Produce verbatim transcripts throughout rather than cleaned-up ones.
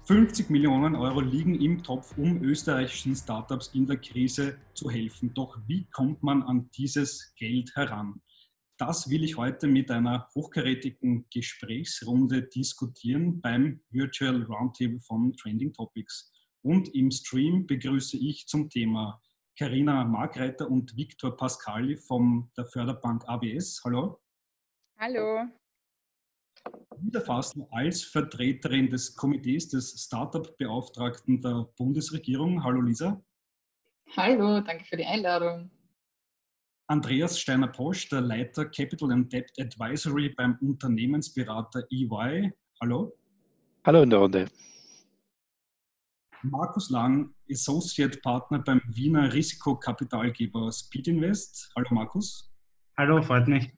fünfzig Millionen Euro liegen im Topf, um österreichischen Startups in der Krise zu helfen. Doch wie kommt man an dieses Geld heran? Das will ich heute mit einer hochkarätigen Gesprächsrunde diskutieren beim Virtual Roundtable von Trending Topics. Und im Stream begrüße ich zum Thema Carina Markreiter und Viktor Pascali von der Förderbank A B S. Hallo. Hallo. Lisa Fassler als Vertreterin des Komitees des Startup-Beauftragten der Bundesregierung. Hallo Lisa. Hallo, danke für die Einladung. Andreas Steiner-Posch, der Leiter Capital and Debt Advisory beim Unternehmensberater E Y. Hallo. Hallo in der Runde. Markus Lang, Associate Partner beim Wiener Risikokapitalgeber Speed Invest. Hallo Markus. Hallo, freut mich.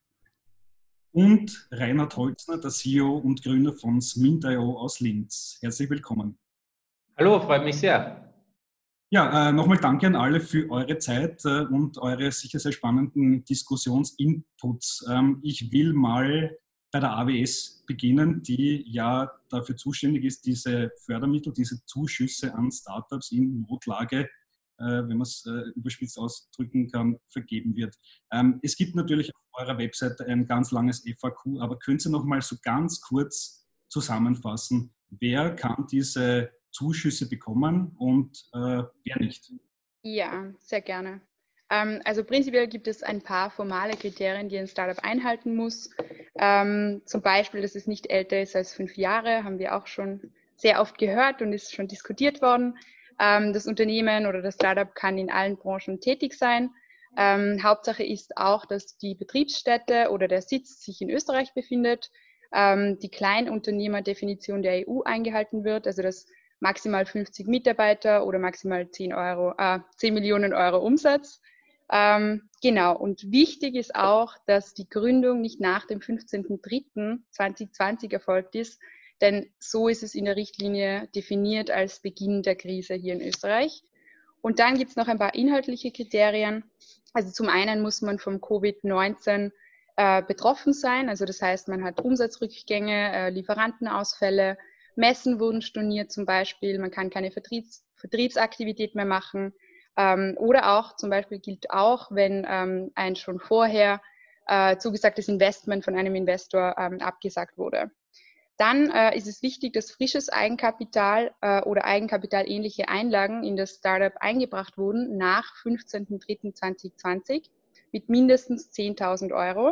Und Reinhard Holzner, der C E O und Gründer von Smint Punkt I O aus Linz. Herzlich willkommen. Hallo, freut mich sehr. Ja, äh, nochmal danke an alle für eure Zeit äh, und eure sicher sehr spannenden Diskussionsinputs. Ähm, ich will mal bei der A W S beginnen, die ja dafür zuständig ist, diese Fördermittel, diese Zuschüsse an Startups in Notlage, äh, wenn man es äh, überspitzt ausdrücken kann, vergeben wird. Ähm, es gibt natürlich auf eurer Webseite ein ganz langes F A Q, aber könnt ihr noch mal so ganz kurz zusammenfassen, wer kann diese Zuschüsse bekommen und äh, wer nicht? Ja, sehr gerne. Ähm, also prinzipiell gibt es ein paar formale Kriterien, die ein Startup einhalten muss. Ähm, zum Beispiel, dass es nicht älter ist als fünf Jahre, haben wir auch schon sehr oft gehört und ist schon diskutiert worden. Ähm, das Unternehmen oder das Startup kann in allen Branchen tätig sein. Ähm, Hauptsache ist auch, dass die Betriebsstätte oder der Sitz sich in Österreich befindet, ähm, die Kleinunternehmerdefinition der E U eingehalten wird, also dass maximal fünfzig Mitarbeiter oder maximal zehn Euro, äh, zehn Millionen Euro Umsatz. Ähm, genau, und wichtig ist auch, dass die Gründung nicht nach dem fünfzehnten dritten zweitausendzwanzig erfolgt ist, denn so ist es in der Richtlinie definiert als Beginn der Krise hier in Österreich. Und dann gibt es noch ein paar inhaltliche Kriterien. Also zum einen muss man vom Covid neunzehn äh, betroffen sein, also das heißt, man hat Umsatzrückgänge, äh, Lieferantenausfälle, Messen wurden storniert zum Beispiel, man kann keine Vertriebs Vertriebsaktivität mehr machen ähm, oder auch zum Beispiel gilt auch, wenn ähm, ein schon vorher äh, zugesagtes Investment von einem Investor ähm, abgesagt wurde. Dann äh, ist es wichtig, dass frisches Eigenkapital äh, oder Eigenkapitalähnliche Einlagen in das Startup eingebracht wurden nach fünfzehnten dritten zweitausendzwanzig mit mindestens zehntausend Euro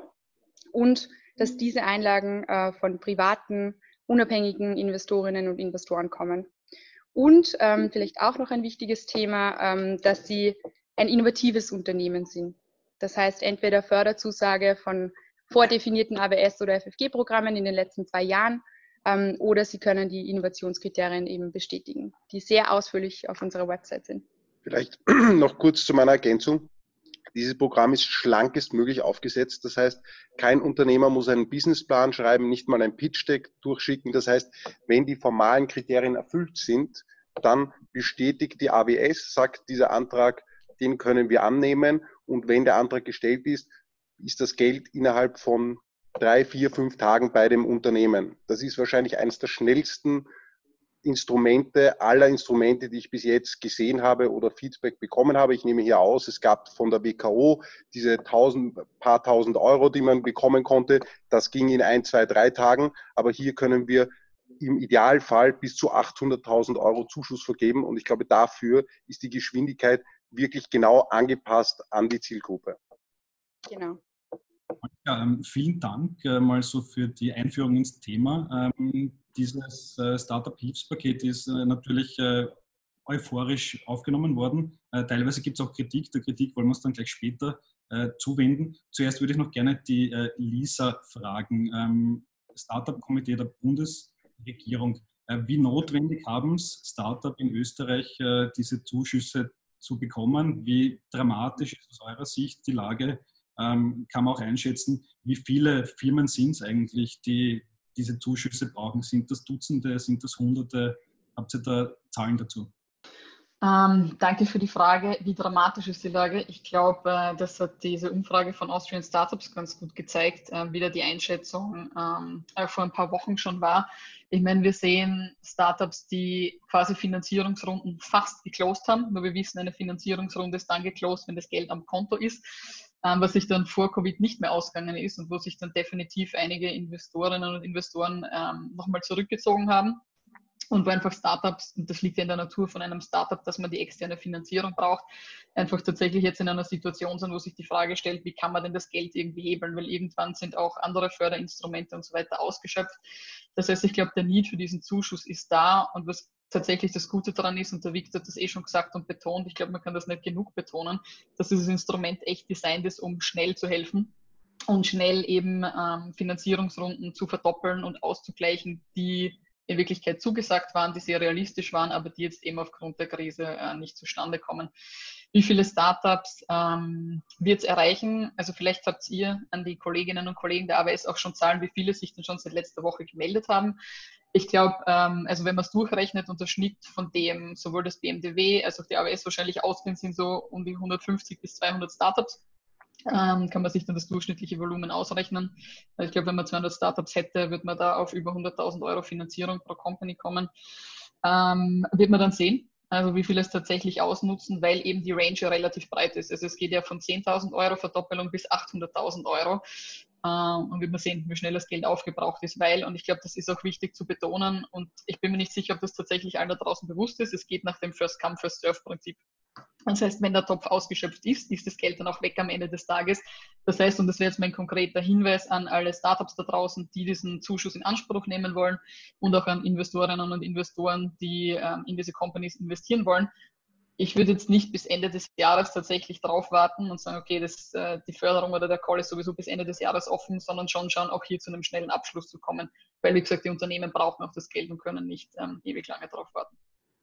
und dass diese Einlagen äh, von privaten unabhängigen Investorinnen und Investoren kommen. Und ähm, vielleicht auch noch ein wichtiges Thema, ähm, dass sie ein innovatives Unternehmen sind. Das heißt, entweder Förderzusage von vordefinierten A B S- oder F F G-Programmen in den letzten zwei Jahren ähm, oder sie können die Innovationskriterien eben bestätigen, die sehr ausführlich auf unserer Website sind. Vielleicht noch kurz zu meiner Ergänzung. Dieses Programm ist schlankestmöglich aufgesetzt. Das heißt, kein Unternehmer muss einen Businessplan schreiben, nicht mal ein Pitch-Deck durchschicken. Das heißt, wenn die formalen Kriterien erfüllt sind, dann bestätigt die A W S, sagt dieser Antrag, den können wir annehmen. Und wenn der Antrag gestellt ist, ist das Geld innerhalb von drei, vier, fünf Tagen bei dem Unternehmen. Das ist wahrscheinlich eines der schnellsten Instrumente, aller Instrumente, die ich bis jetzt gesehen habe oder Feedback bekommen habe. Ich nehme hier aus, es gab von der W K O diese tausend, paar tausend Euro, die man bekommen konnte. Das ging in ein, zwei, drei Tagen. Aber hier können wir im Idealfall bis zu achthunderttausend Euro Zuschuss vergeben. Und ich glaube, dafür ist die Geschwindigkeit wirklich genau angepasst an die Zielgruppe. Genau. Ja, ähm, vielen Dank äh, mal so für die Einführung ins Thema. Ähm, dieses äh, Startup-Hilfspaket ist äh, natürlich äh, euphorisch aufgenommen worden. Äh, teilweise gibt es auch Kritik. Der Kritik wollen wir uns dann gleich später äh, zuwenden. Zuerst würde ich noch gerne die äh, Lisa fragen. Ähm, Startup-Komitee der Bundesregierung. Äh, wie notwendig haben es Startup in Österreich, äh, diese Zuschüsse zu bekommen? Wie dramatisch ist aus eurer Sicht die Lage? Ähm, kann man auch einschätzen, wie viele Firmen sind es eigentlich, die diese Zuschüsse brauchen? Sind das Dutzende, sind das Hunderte? Habt ihr da Zahlen dazu? Ähm, danke für die Frage. Wie dramatisch ist die Lage? Ich glaube, äh, das hat diese Umfrage von Austrian Startups ganz gut gezeigt, äh, wie da die Einschätzung ähm, äh, vor ein paar Wochen schon war. Ich meine, wir sehen Startups, die quasi Finanzierungsrunden fast geclosed haben. Nur wir wissen, eine Finanzierungsrunde ist dann geclosed, wenn das Geld am Konto ist, ähm, was sich dann vor Covid nicht mehr ausgegangen ist und wo sich dann definitiv einige Investorinnen und Investoren ähm, nochmal zurückgezogen haben. Und wo einfach Startups, und das liegt ja in der Natur von einem Startup, dass man die externe Finanzierung braucht, einfach tatsächlich jetzt in einer Situation sind, wo sich die Frage stellt, wie kann man denn das Geld irgendwie hebeln, weil irgendwann sind auch andere Förderinstrumente und so weiter ausgeschöpft. Das heißt, ich glaube, der Need für diesen Zuschuss ist da, und was tatsächlich das Gute daran ist, und der Victor hat das eh schon gesagt und betont, ich glaube, man kann das nicht genug betonen, dass dieses Instrument echt designt ist, um schnell zu helfen und schnell eben ähm, Finanzierungsrunden zu verdoppeln und auszugleichen, die in Wirklichkeit zugesagt waren, die sehr realistisch waren, aber die jetzt eben aufgrund der Krise äh, nicht zustande kommen. Wie viele Startups ähm, wird es erreichen? Also vielleicht habt ihr an die Kolleginnen und Kollegen der A W S auch schon Zahlen, wie viele sich denn schon seit letzter Woche gemeldet haben. Ich glaube, ähm, also wenn man es durchrechnet und der Schnitt von dem sowohl das B M D W als auch die A W S wahrscheinlich ausgehen, sind so um die hundertfünfzig bis zweihundert Startups. Ähm, kann man sich dann das durchschnittliche Volumen ausrechnen. Ich glaube, wenn man zweihundert Startups hätte, wird man da auf über hunderttausend Euro Finanzierung pro Company kommen. Ähm, wird man dann sehen, also wie viele es tatsächlich ausnutzen, weil eben die Range ja relativ breit ist. Also es geht ja von zehntausend Euro Verdoppelung bis achthunderttausend Euro. Ähm, und wird man sehen, wie schnell das Geld aufgebraucht ist, weil, und ich glaube, das ist auch wichtig zu betonen, und ich bin mir nicht sicher, ob das tatsächlich allen da draußen bewusst ist, es geht nach dem First-Come, First-Serve-Prinzip. Das heißt, wenn der Topf ausgeschöpft ist, ist das Geld dann auch weg am Ende des Tages. Das heißt, und das wäre jetzt mein konkreter Hinweis an alle Startups da draußen, die diesen Zuschuss in Anspruch nehmen wollen, und auch an Investorinnen und Investoren, die ähm, in diese Companies investieren wollen. Ich würde jetzt nicht bis Ende des Jahres tatsächlich drauf warten und sagen, okay, das, äh, die Förderung oder der Call ist sowieso bis Ende des Jahres offen, sondern schon schauen, auch hier zu einem schnellen Abschluss zu kommen. Weil, wie gesagt, die Unternehmen brauchen auch das Geld und können nicht ähm, ewig lange drauf warten.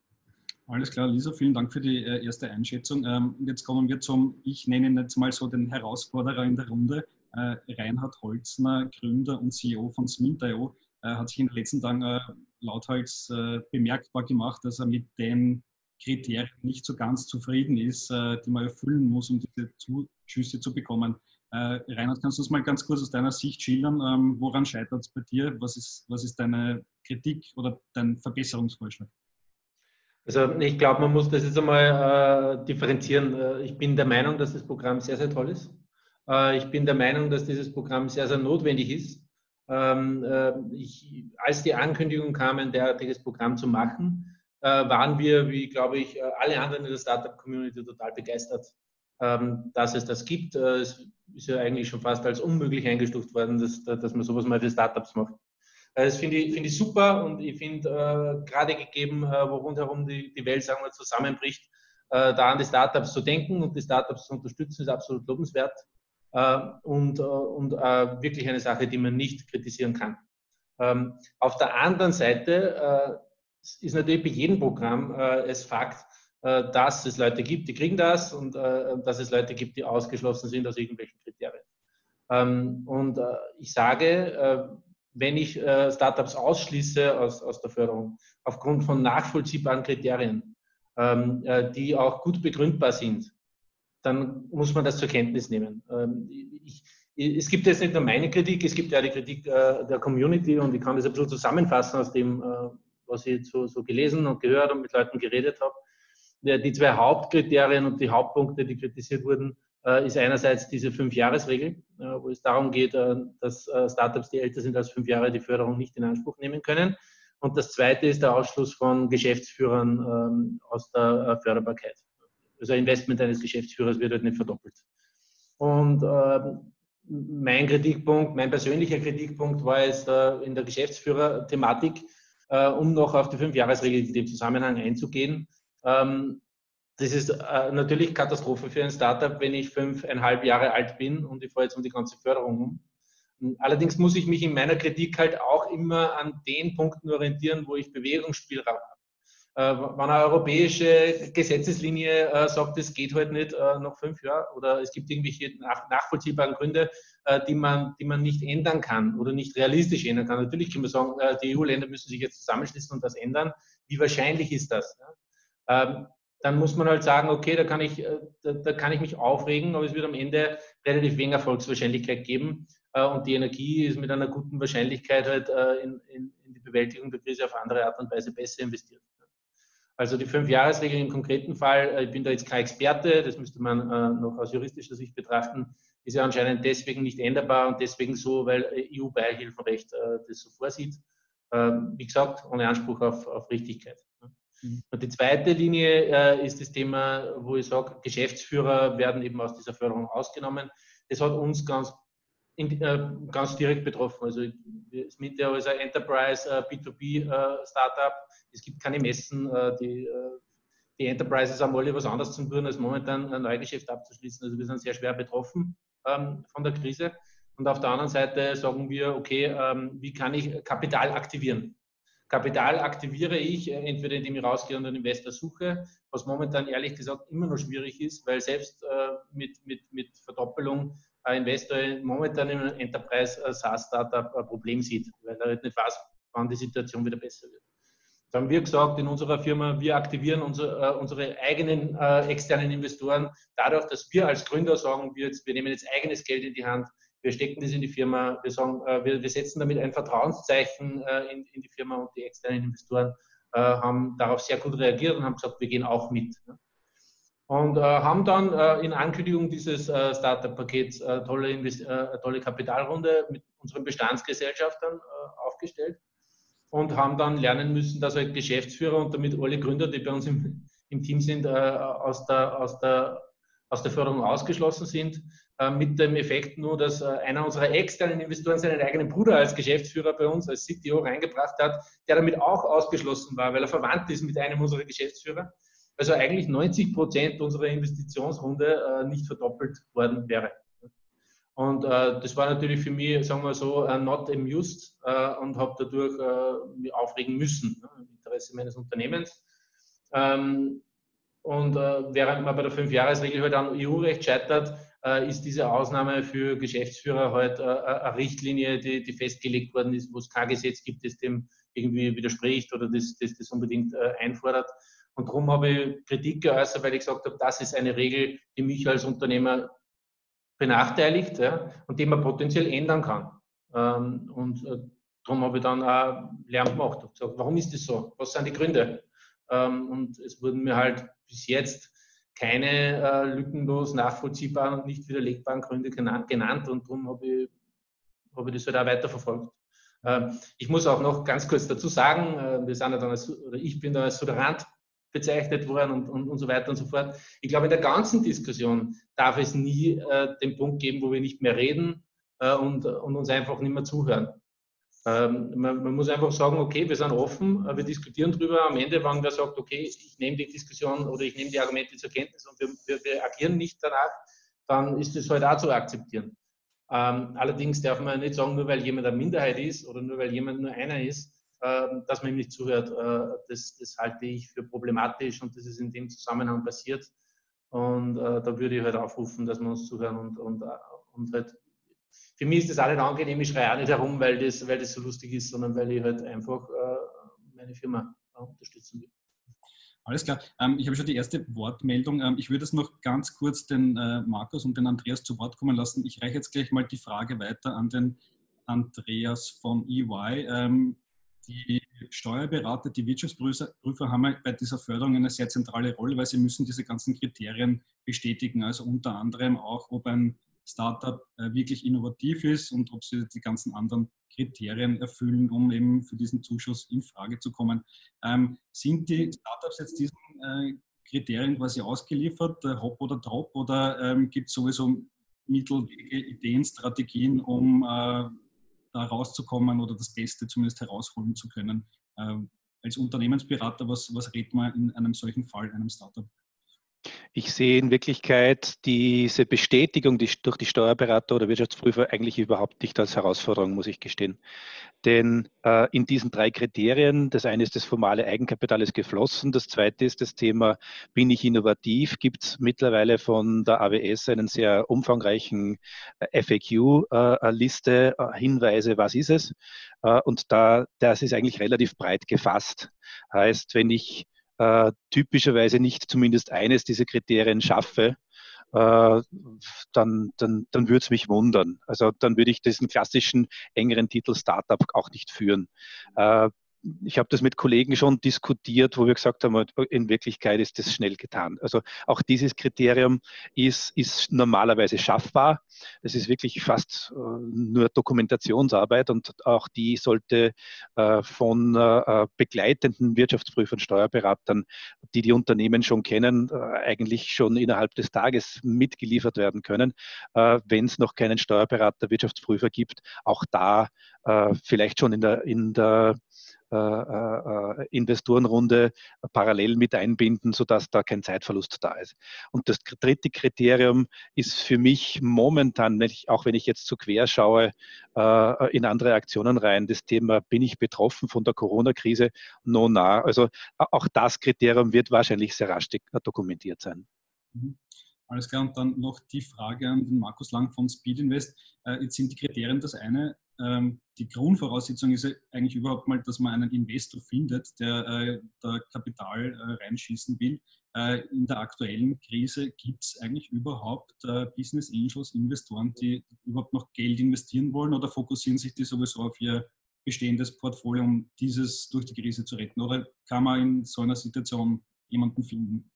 Alles klar, Lisa, vielen Dank für die äh, erste Einschätzung. Ähm, jetzt kommen wir zum, ich nenne ihn jetzt mal so den Herausforderer in der Runde. Äh, Reinhard Holzner, Gründer und C E O von Smint Punkt I O, äh, hat sich in den letzten Tagen äh, lauthals äh, bemerkbar gemacht, dass er mit den Kriterien nicht so ganz zufrieden ist, äh, die man erfüllen muss, um diese Zuschüsse zu bekommen. Äh, Reinhard, kannst du das mal ganz kurz aus deiner Sicht schildern? Ähm, woran scheitert es bei dir? Was ist, was ist deine Kritik oder dein Verbesserungsvorschlag? Also ich glaube, man muss das jetzt einmal äh, differenzieren. Äh, ich bin der Meinung, dass das Programm sehr, sehr toll ist. Äh, ich bin der Meinung, dass dieses Programm sehr, sehr notwendig ist. Ähm, äh, ich, als die Ankündigung kam, ein derartiges Programm zu machen, äh, waren wir, wie glaube ich, alle anderen in der Startup-Community total begeistert, ähm, dass es das gibt. Äh, es ist ja eigentlich schon fast als unmöglich eingestuft worden, dass, dass man sowas mal für Startups macht. Das finde ich, find ich super, und ich finde, äh, gerade gegeben, äh, wo rundherum die, die Welt, sagen wir, zusammenbricht, äh, da an die Startups zu denken und die Startups zu unterstützen, ist absolut lobenswert äh, und, äh, und äh, wirklich eine Sache, die man nicht kritisieren kann. Ähm, auf der anderen Seite äh, ist natürlich bei jedem Programm äh, es Fakt, äh, dass es Leute gibt, die kriegen das, und äh, dass es Leute gibt, die ausgeschlossen sind aus irgendwelchen Kriterien. Ähm, und äh, ich sage, äh, wenn ich äh, Startups ausschließe aus, aus der Förderung, aufgrund von nachvollziehbaren Kriterien, ähm, äh, die auch gut begründbar sind, dann muss man das zur Kenntnis nehmen. Ähm, ich, es gibt jetzt nicht nur meine Kritik, es gibt ja die Kritik äh, der Community, und ich kann das ein bisschen zusammenfassen aus dem, äh, was ich so, so gelesen und gehört und mit Leuten geredet habe. Die zwei Hauptkriterien und die Hauptpunkte, die kritisiert wurden, ist einerseits diese Fünf-Jahres-Regel, wo es darum geht, dass Startups, die älter sind als fünf Jahre, die Förderung nicht in Anspruch nehmen können. Und das zweite ist der Ausschluss von Geschäftsführern aus der Förderbarkeit. Also ein Investment eines Geschäftsführers wird halt nicht verdoppelt. Und mein Kritikpunkt, mein persönlicher Kritikpunkt war es in der Geschäftsführer-Thematik, um noch auf die Fünf-Jahres-Regel in dem Zusammenhang einzugehen. Das ist äh, natürlich Katastrophe für ein Startup, wenn ich fünfeinhalb Jahre alt bin und ich fahre jetzt um die ganze Förderung um. Allerdings muss ich mich in meiner Kritik halt auch immer an den Punkten orientieren, wo ich Bewegungsspielraum habe. Äh, wenn eine europäische Gesetzeslinie äh, sagt, es geht halt nicht äh, noch fünf Jahre, oder es gibt irgendwelche nach, nachvollziehbaren Gründe, äh, die, man, die man nicht ändern kann oder nicht realistisch ändern kann. Natürlich kann man sagen, äh, die E U-Länder müssen sich jetzt zusammenschließen und das ändern. Wie wahrscheinlich ist das? Ja? Ähm, dann muss man halt sagen, okay, da kann ich, da, da kann ich mich aufregen, aber es wird am Ende relativ wenig Erfolgswahrscheinlichkeit geben. Und die Energie ist mit einer guten Wahrscheinlichkeit halt in, in, in die Bewältigung der Krise auf andere Art und Weise besser investiert. Also die Fünf-Jahres-Regel im konkreten Fall, ich bin da jetzt kein Experte, das müsste man noch aus juristischer Sicht betrachten, ist ja anscheinend deswegen nicht änderbar und deswegen so, weil E U-Beihilfenrecht das so vorsieht. Wie gesagt, ohne Anspruch auf, auf Richtigkeit. Und die zweite Linie äh, ist das Thema, wo ich sage, Geschäftsführer werden eben aus dieser Förderung ausgenommen. Das hat uns ganz, in, äh, ganz direkt betroffen. Also Smithia ist ein Enterprise äh, B zwei B äh, Startup. Es gibt keine Messen. Äh, die, äh, die Enterprises haben alle was anderes zu tun, als momentan ein Neugeschäft abzuschließen. Also wir sind sehr schwer betroffen ähm, von der Krise. Und auf der anderen Seite sagen wir, okay, ähm, wie kann ich Kapital aktivieren? Kapital aktiviere ich, entweder indem ich rausgehe und einen Investor suche, was momentan ehrlich gesagt immer noch schwierig ist, weil selbst äh, mit, mit, mit Verdoppelung ein Investor momentan in einem Enterprise-SaaS-Startup ein Problem sieht, weil er nicht weiß, wann die Situation wieder besser wird. Da haben wir gesagt in unserer Firma, wir aktivieren unsere, äh, unsere eigenen äh, externen Investoren dadurch, dass wir als Gründer sagen, wir, jetzt, wir nehmen jetzt eigenes Geld in die Hand, wir stecken das in die Firma, wir, sagen, äh, wir, wir setzen damit ein Vertrauenszeichen äh, in, in die Firma und die externen Investoren äh, haben darauf sehr gut reagiert und haben gesagt, wir gehen auch mit. Ne? Und äh, haben dann äh, in Ankündigung dieses äh, Startup-Pakets äh, tolle, äh, tolle Kapitalrunde mit unseren Bestandsgesellschaftern äh, aufgestellt und haben dann lernen müssen, dass halt Geschäftsführer und damit alle Gründer, die bei uns im, im Team sind, äh, aus, der, aus, der, aus der Förderung ausgeschlossen sind. Mit dem Effekt nur, dass einer unserer externen Investoren seinen eigenen Bruder als Geschäftsführer bei uns, als C T O reingebracht hat, der damit auch ausgeschlossen war, weil er verwandt ist mit einem unserer Geschäftsführer. Also eigentlich neunzig Prozent unserer Investitionsrunde nicht verdoppelt worden wäre. Und äh, das war natürlich für mich, sagen wir so, uh, not amused uh, und habe dadurch uh, mich aufregen müssen, ne, im Interesse meines Unternehmens. Ähm, und äh, während man bei der Fünf-Jahres-Regel halt an E U-Recht scheitert, ist diese Ausnahme für Geschäftsführer halt eine Richtlinie, die, die festgelegt worden ist, wo es kein Gesetz gibt, das dem irgendwie widerspricht oder das, das, das unbedingt einfordert. Und darum habe ich Kritik geäußert, weil ich gesagt habe, das ist eine Regel, die mich als Unternehmer benachteiligt, ja, und die man potenziell ändern kann. Ähm, und äh, darum habe ich dann auch Lärm gemacht und gesagt, warum ist das so? Was sind die Gründe? Ähm, und es wurden mir halt bis jetzt keine äh, lückenlos nachvollziehbaren und nicht widerlegbaren Gründe genannt, genannt und darum habe ich, hab ich das halt auch weiterverfolgt. Ähm, ich muss auch noch ganz kurz dazu sagen, äh, wir sind ja dann als, oder ich bin da als Tolerant bezeichnet worden und, und, und so weiter und so fort. Ich glaube, in der ganzen Diskussion darf es nie äh, den Punkt geben, wo wir nicht mehr reden äh, und, und uns einfach nicht mehr zuhören. Ähm, man, man muss einfach sagen, okay, wir sind offen, wir diskutieren drüber. Am Ende, wenn wer sagt, okay, ich nehme die Diskussion oder ich nehme die Argumente zur Kenntnis und wir, wir, wir agieren nicht danach, dann ist das halt auch zu akzeptieren. Ähm, allerdings darf man nicht sagen, nur weil jemand eine Minderheit ist oder nur weil jemand nur einer ist, äh, dass man ihm nicht zuhört. Äh, das, das halte ich für problematisch und das ist in dem Zusammenhang passiert. Und äh, da würde ich halt aufrufen, dass wir uns zuhören und, und, und halt. Für mich ist das auch nicht angenehm, ich schreie auch nicht herum, weil das, weil das so lustig ist, sondern weil ich halt einfach äh, meine Firma äh, unterstützen will. Alles klar. Ähm, ich habe schon die erste Wortmeldung. Ähm, ich würde es noch ganz kurz den äh, Markus und den Andreas zu Wort kommen lassen. Ich reiche jetzt gleich mal die Frage weiter an den Andreas von E Y. Ähm, die Steuerberater, die Wirtschaftsprüfer haben bei dieser Förderung eine sehr zentrale Rolle, weil sie müssen diese ganzen Kriterien bestätigen. Also unter anderem auch, ob ein Startup äh, wirklich innovativ ist und ob sie die ganzen anderen Kriterien erfüllen, um eben für diesen Zuschuss in Frage zu kommen. Ähm, sind die Startups jetzt diesen äh, Kriterien quasi ausgeliefert, äh, Hop oder Drop, oder ähm, gibt es sowieso Mittelwege, Ideen, Strategien, um äh, da rauszukommen oder das Beste zumindest herausholen zu können? Äh, als Unternehmensberater, was, was rät man in einem solchen Fall, einem Startup? Ich sehe in Wirklichkeit diese Bestätigung die, durch die Steuerberater oder Wirtschaftsprüfer eigentlich überhaupt nicht als Herausforderung, muss ich gestehen. Denn äh, in diesen drei Kriterien, das eine ist das formale Eigenkapital ist geflossen, das zweite ist das Thema, bin ich innovativ, gibt es mittlerweile von der A W S einen sehr umfangreichen F A Q-Liste, äh, Hinweise, was ist es? Äh, und da, das ist eigentlich relativ breit gefasst. Heißt, wenn ich äh, typischerweise nicht zumindest eines dieser Kriterien schaffe, äh, dann, dann, dann würde es mich wundern. Also dann würde ich diesen klassischen engeren Titel Startup auch nicht führen. Äh, Ich habe das mit Kollegen schon diskutiert, wo wir gesagt haben, in Wirklichkeit ist das schnell getan. Also auch dieses Kriterium ist, ist normalerweise schaffbar. Das ist wirklich fast äh, nur Dokumentationsarbeit und auch die sollte äh, von äh, begleitenden Wirtschaftsprüfern, Steuerberatern, die die Unternehmen schon kennen, äh, eigentlich schon innerhalb des Tages mitgeliefert werden können, äh, wenn es noch keinen Steuerberater, Wirtschaftsprüfer gibt. Auch da äh, vielleicht schon in der, in der Äh, äh, Investorenrunde parallel mit einbinden, sodass da kein Zeitverlust da ist. Und das dritte Kriterium ist für mich momentan, wenn ich, auch wenn ich jetzt zu quer schaue, äh, in andere Aktionen rein, das Thema, bin ich betroffen von der Corona-Krise? No, na. Also auch das Kriterium wird wahrscheinlich sehr rasch dokumentiert sein. Mhm. Alles klar, und dann noch die Frage an den Markus Lang von Speed Invest. Äh, jetzt sind die Kriterien das eine. Ähm, die Grundvoraussetzung ist ja eigentlich überhaupt mal, dass man einen Investor findet, der äh, da Kapital äh, reinschießen will. Äh, in der aktuellen Krise gibt es eigentlich überhaupt äh, Business Angels, Investoren, die überhaupt noch Geld investieren wollen, oder fokussieren sich die sowieso auf ihr bestehendes Portfolio, um dieses durch die Krise zu retten? Oder kann man in so einer Situation jemanden finden?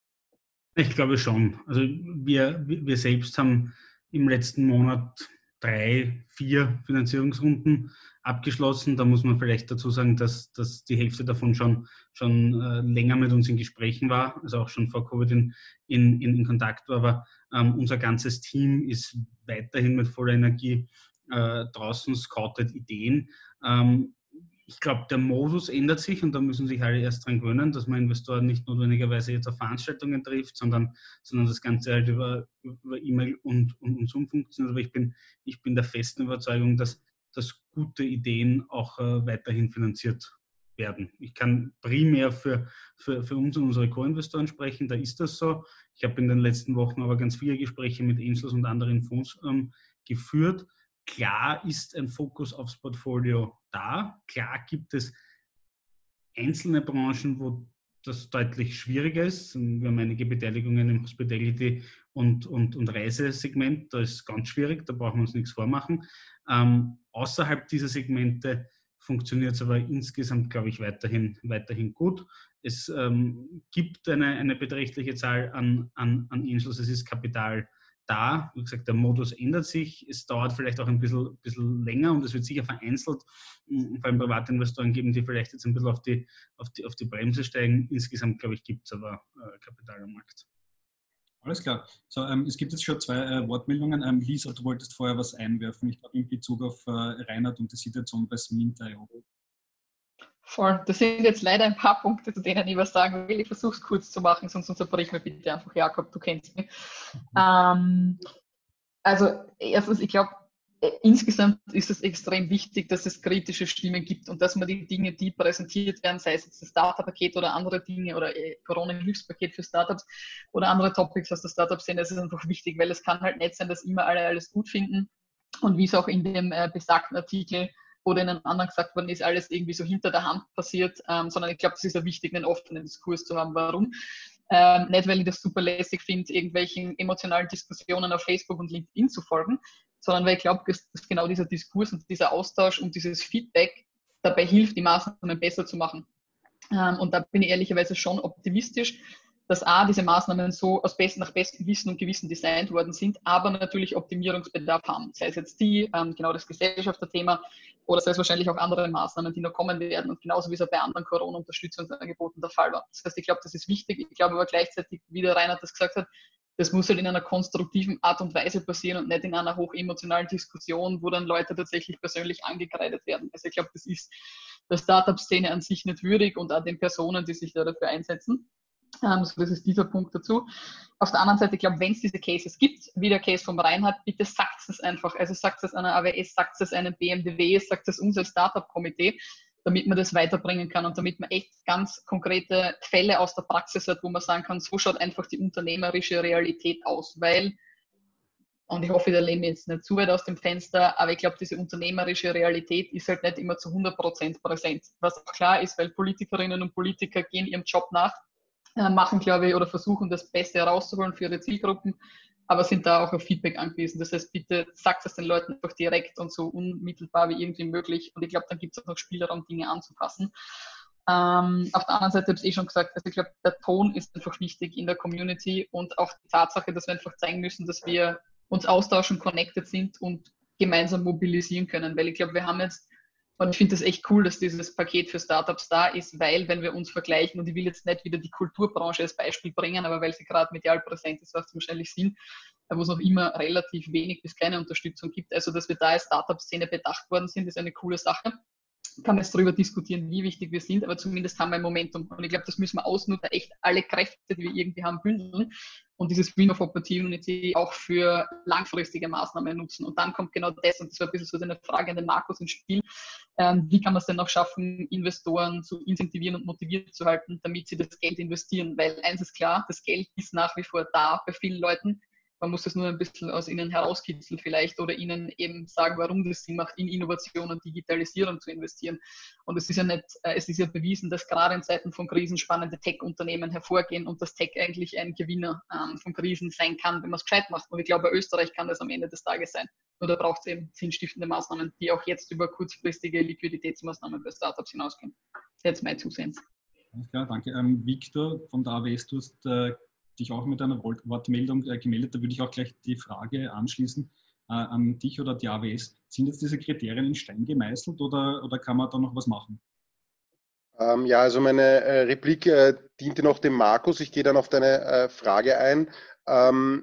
Ich glaube schon. Also wir, wir selbst haben im letzten Monat drei, vier Finanzierungsrunden abgeschlossen. Da muss man vielleicht dazu sagen, dass, dass die Hälfte davon schon, schon äh, länger mit uns in Gesprächen war, also auch schon vor Covid in, in, in Kontakt war. Aber ähm, unser ganzes Team ist weiterhin mit voller Energie äh, draußen, scoutet Ideen. Ähm, Ich glaube, der Modus ändert sich und da müssen sich alle erst dran gewöhnen, dass man Investoren nicht notwendigerweise jetzt auf Veranstaltungen trifft, sondern, sondern das Ganze halt über, über E-Mail und, und, und Zoom funktioniert. Aber ich bin, ich bin der festen Überzeugung, dass, dass gute Ideen auch äh, weiterhin finanziert werden. Ich kann primär für, für, für uns und unsere Co-Investoren sprechen, da ist das so. Ich habe in den letzten Wochen aber ganz viele Gespräche mit Angels und anderen Fonds ähm, geführt. Klar ist ein Fokus aufs Portfolio da. Klar gibt es einzelne Branchen, wo das deutlich schwieriger ist. Wir haben einige Beteiligungen im Hospitality- und, und, und Reisesegment. Da ist es ganz schwierig, da brauchen wir uns nichts vormachen. Ähm, außerhalb dieser Segmente funktioniert es aber insgesamt, glaube ich, weiterhin, weiterhin gut. Es ähm, gibt eine, eine beträchtliche Zahl an, an, an Angels. Es ist Kapital da. Wie gesagt, der Modus ändert sich. Es dauert vielleicht auch ein bisschen, bisschen länger und es wird sicher vereinzelt, vor allem Privatinvestoren geben, die vielleicht jetzt ein bisschen auf die, auf die, auf die Bremse steigen. Insgesamt, glaube ich, gibt es aber äh, Kapital am Markt. Alles klar. So, ähm, es gibt jetzt schon zwei äh, Wortmeldungen. Ähm, Lisa, du wolltest vorher was einwerfen, ich glaube in Bezug auf äh, Reinhard und die Situation bei Smint Punkt i o. Voll. Das sind jetzt leider ein paar Punkte, zu denen ich was sagen will. Ich versuche es kurz zu machen, sonst unterbrich mir bitte einfach, Jakob, du kennst mich. Ähm, also erstens, ich glaube, insgesamt ist es extrem wichtig, dass es kritische Stimmen gibt und dass man die Dinge, die präsentiert werden, sei es jetzt das Startup-Paket oder andere Dinge oder Corona-Hilfspaket für Startups oder andere Topics aus der Startup-Szene, das ist einfach wichtig, weil es kann halt nicht sein, dass immer alle alles gut finden und wie es auch in dem äh, besagten Artikel oder in einem anderen gesagt worden ist, alles irgendwie so hinter der Hand passiert, ähm, sondern ich glaube, das ist ja wichtig, einen offenen Diskurs zu haben. Warum? Ähm, nicht, weil ich das super lässig finde, irgendwelchen emotionalen Diskussionen auf Facebook und LinkedIn zu folgen, sondern weil ich glaube, dass, dass genau dieser Diskurs und dieser Austausch und dieses Feedback dabei hilft, die Maßnahmen besser zu machen. Ähm, und da bin ich ehrlicherweise schon optimistisch, dass A, diese Maßnahmen so aus besten, nach bestem Wissen und Gewissen designt worden sind, aber natürlich Optimierungsbedarf haben. Sei es jetzt die, ähm, genau das Gesellschafterthema, oder sei es wahrscheinlich auch andere Maßnahmen, die noch kommen werden und genauso wie es auch bei anderen Corona-Unterstützungsangeboten der Fall war. Das heißt, ich glaube, das ist wichtig. Ich glaube aber gleichzeitig, wie der Reinhard das gesagt hat, das muss halt in einer konstruktiven Art und Weise passieren und nicht in einer hochemotionalen Diskussion, wo dann Leute tatsächlich persönlich angekreidet werden. Also ich glaube, das ist der Startup-Szene an sich nicht würdig und auch den Personen, die sich da dafür einsetzen. Um, so das ist dieser Punkt dazu. Auf der anderen Seite, ich glaube, wenn es diese Cases gibt, wie der Case vom Reinhard, bitte sagt es einfach. Also sagt es einer A W S, sagt es einem B M W W, sagt es unser Startup-Komitee, damit man das weiterbringen kann und damit man echt ganz konkrete Fälle aus der Praxis hat, wo man sagen kann, so schaut einfach die unternehmerische Realität aus, weil Und ich hoffe, da lehne ich jetzt nicht zu weit aus dem Fenster, aber ich glaube, diese unternehmerische Realität ist halt nicht immer zu hundert Prozent präsent. Was auch klar ist, weil Politikerinnen und Politiker gehen ihrem Job nach, machen, glaube ich, oder versuchen, das Beste herauszuholen für ihre Zielgruppen, aber sind da auch auf Feedback angewiesen. Das heißt, bitte sagt das den Leuten einfach direkt und so unmittelbar wie irgendwie möglich. Und ich glaube, dann gibt es auch noch Spielraum, Dinge anzupassen. Ähm, auf der anderen Seite habe ich es eh schon gesagt, also ich glaube, der Ton ist einfach wichtig in der Community und auch die Tatsache, dass wir einfach zeigen müssen, dass wir uns austauschen, connected sind und gemeinsam mobilisieren können. Weil ich glaube, wir haben jetzt, und ich finde das echt cool, dass dieses Paket für Startups da ist, weil wenn wir uns vergleichen, und ich will jetzt nicht wieder die Kulturbranche als Beispiel bringen, aber weil sie gerade medial präsent ist, macht es wahrscheinlich Sinn, wo es noch immer relativ wenig bis keine Unterstützung gibt. Also dass wir da als Startup-Szene bedacht worden sind, ist eine coole Sache. Kann man jetzt darüber diskutieren, wie wichtig wir sind, aber zumindest haben wir ein Momentum. Und ich glaube, das müssen wir ausnutzen, echt alle Kräfte, die wir irgendwie haben, bündeln und dieses Win of Opportunity auch für langfristige Maßnahmen nutzen. Und dann kommt genau das, und das war ein bisschen so eine Frage an den Markus ins Spiel, ähm, wie kann man es denn auch schaffen, Investoren zu incentivieren und motiviert zu halten, damit sie das Geld investieren? Weil eins ist klar, das Geld ist nach wie vor da bei vielen Leuten. Man muss das nur ein bisschen aus ihnen herauskitzeln vielleicht oder ihnen eben sagen, warum das Sinn macht, in Innovation und Digitalisierung zu investieren. Und es ist ja nicht, es ist ja bewiesen, dass gerade in Zeiten von Krisen spannende Tech-Unternehmen hervorgehen und dass Tech eigentlich ein Gewinner ähm, von Krisen sein kann, wenn man es gescheit macht. Und ich glaube, Österreich kann das am Ende des Tages sein. Nur da braucht es eben sinnstiftende Maßnahmen, die auch jetzt über kurzfristige Liquiditätsmaßnahmen bei Startups hinausgehen. Jetzt mein Zusehens. Alles klar, danke. Ähm, Victor von der A W S, du hast äh, dich auch mit einer Wortmeldung äh, gemeldet. Da würde ich auch gleich die Frage anschließen äh, an dich oder die A W S. Sind jetzt diese Kriterien in Stein gemeißelt oder, oder kann man da noch was machen? Ähm, ja, also meine äh, Replik äh, diente noch dem Markus. Ich gehe dann auf deine äh, Frage ein. Ähm,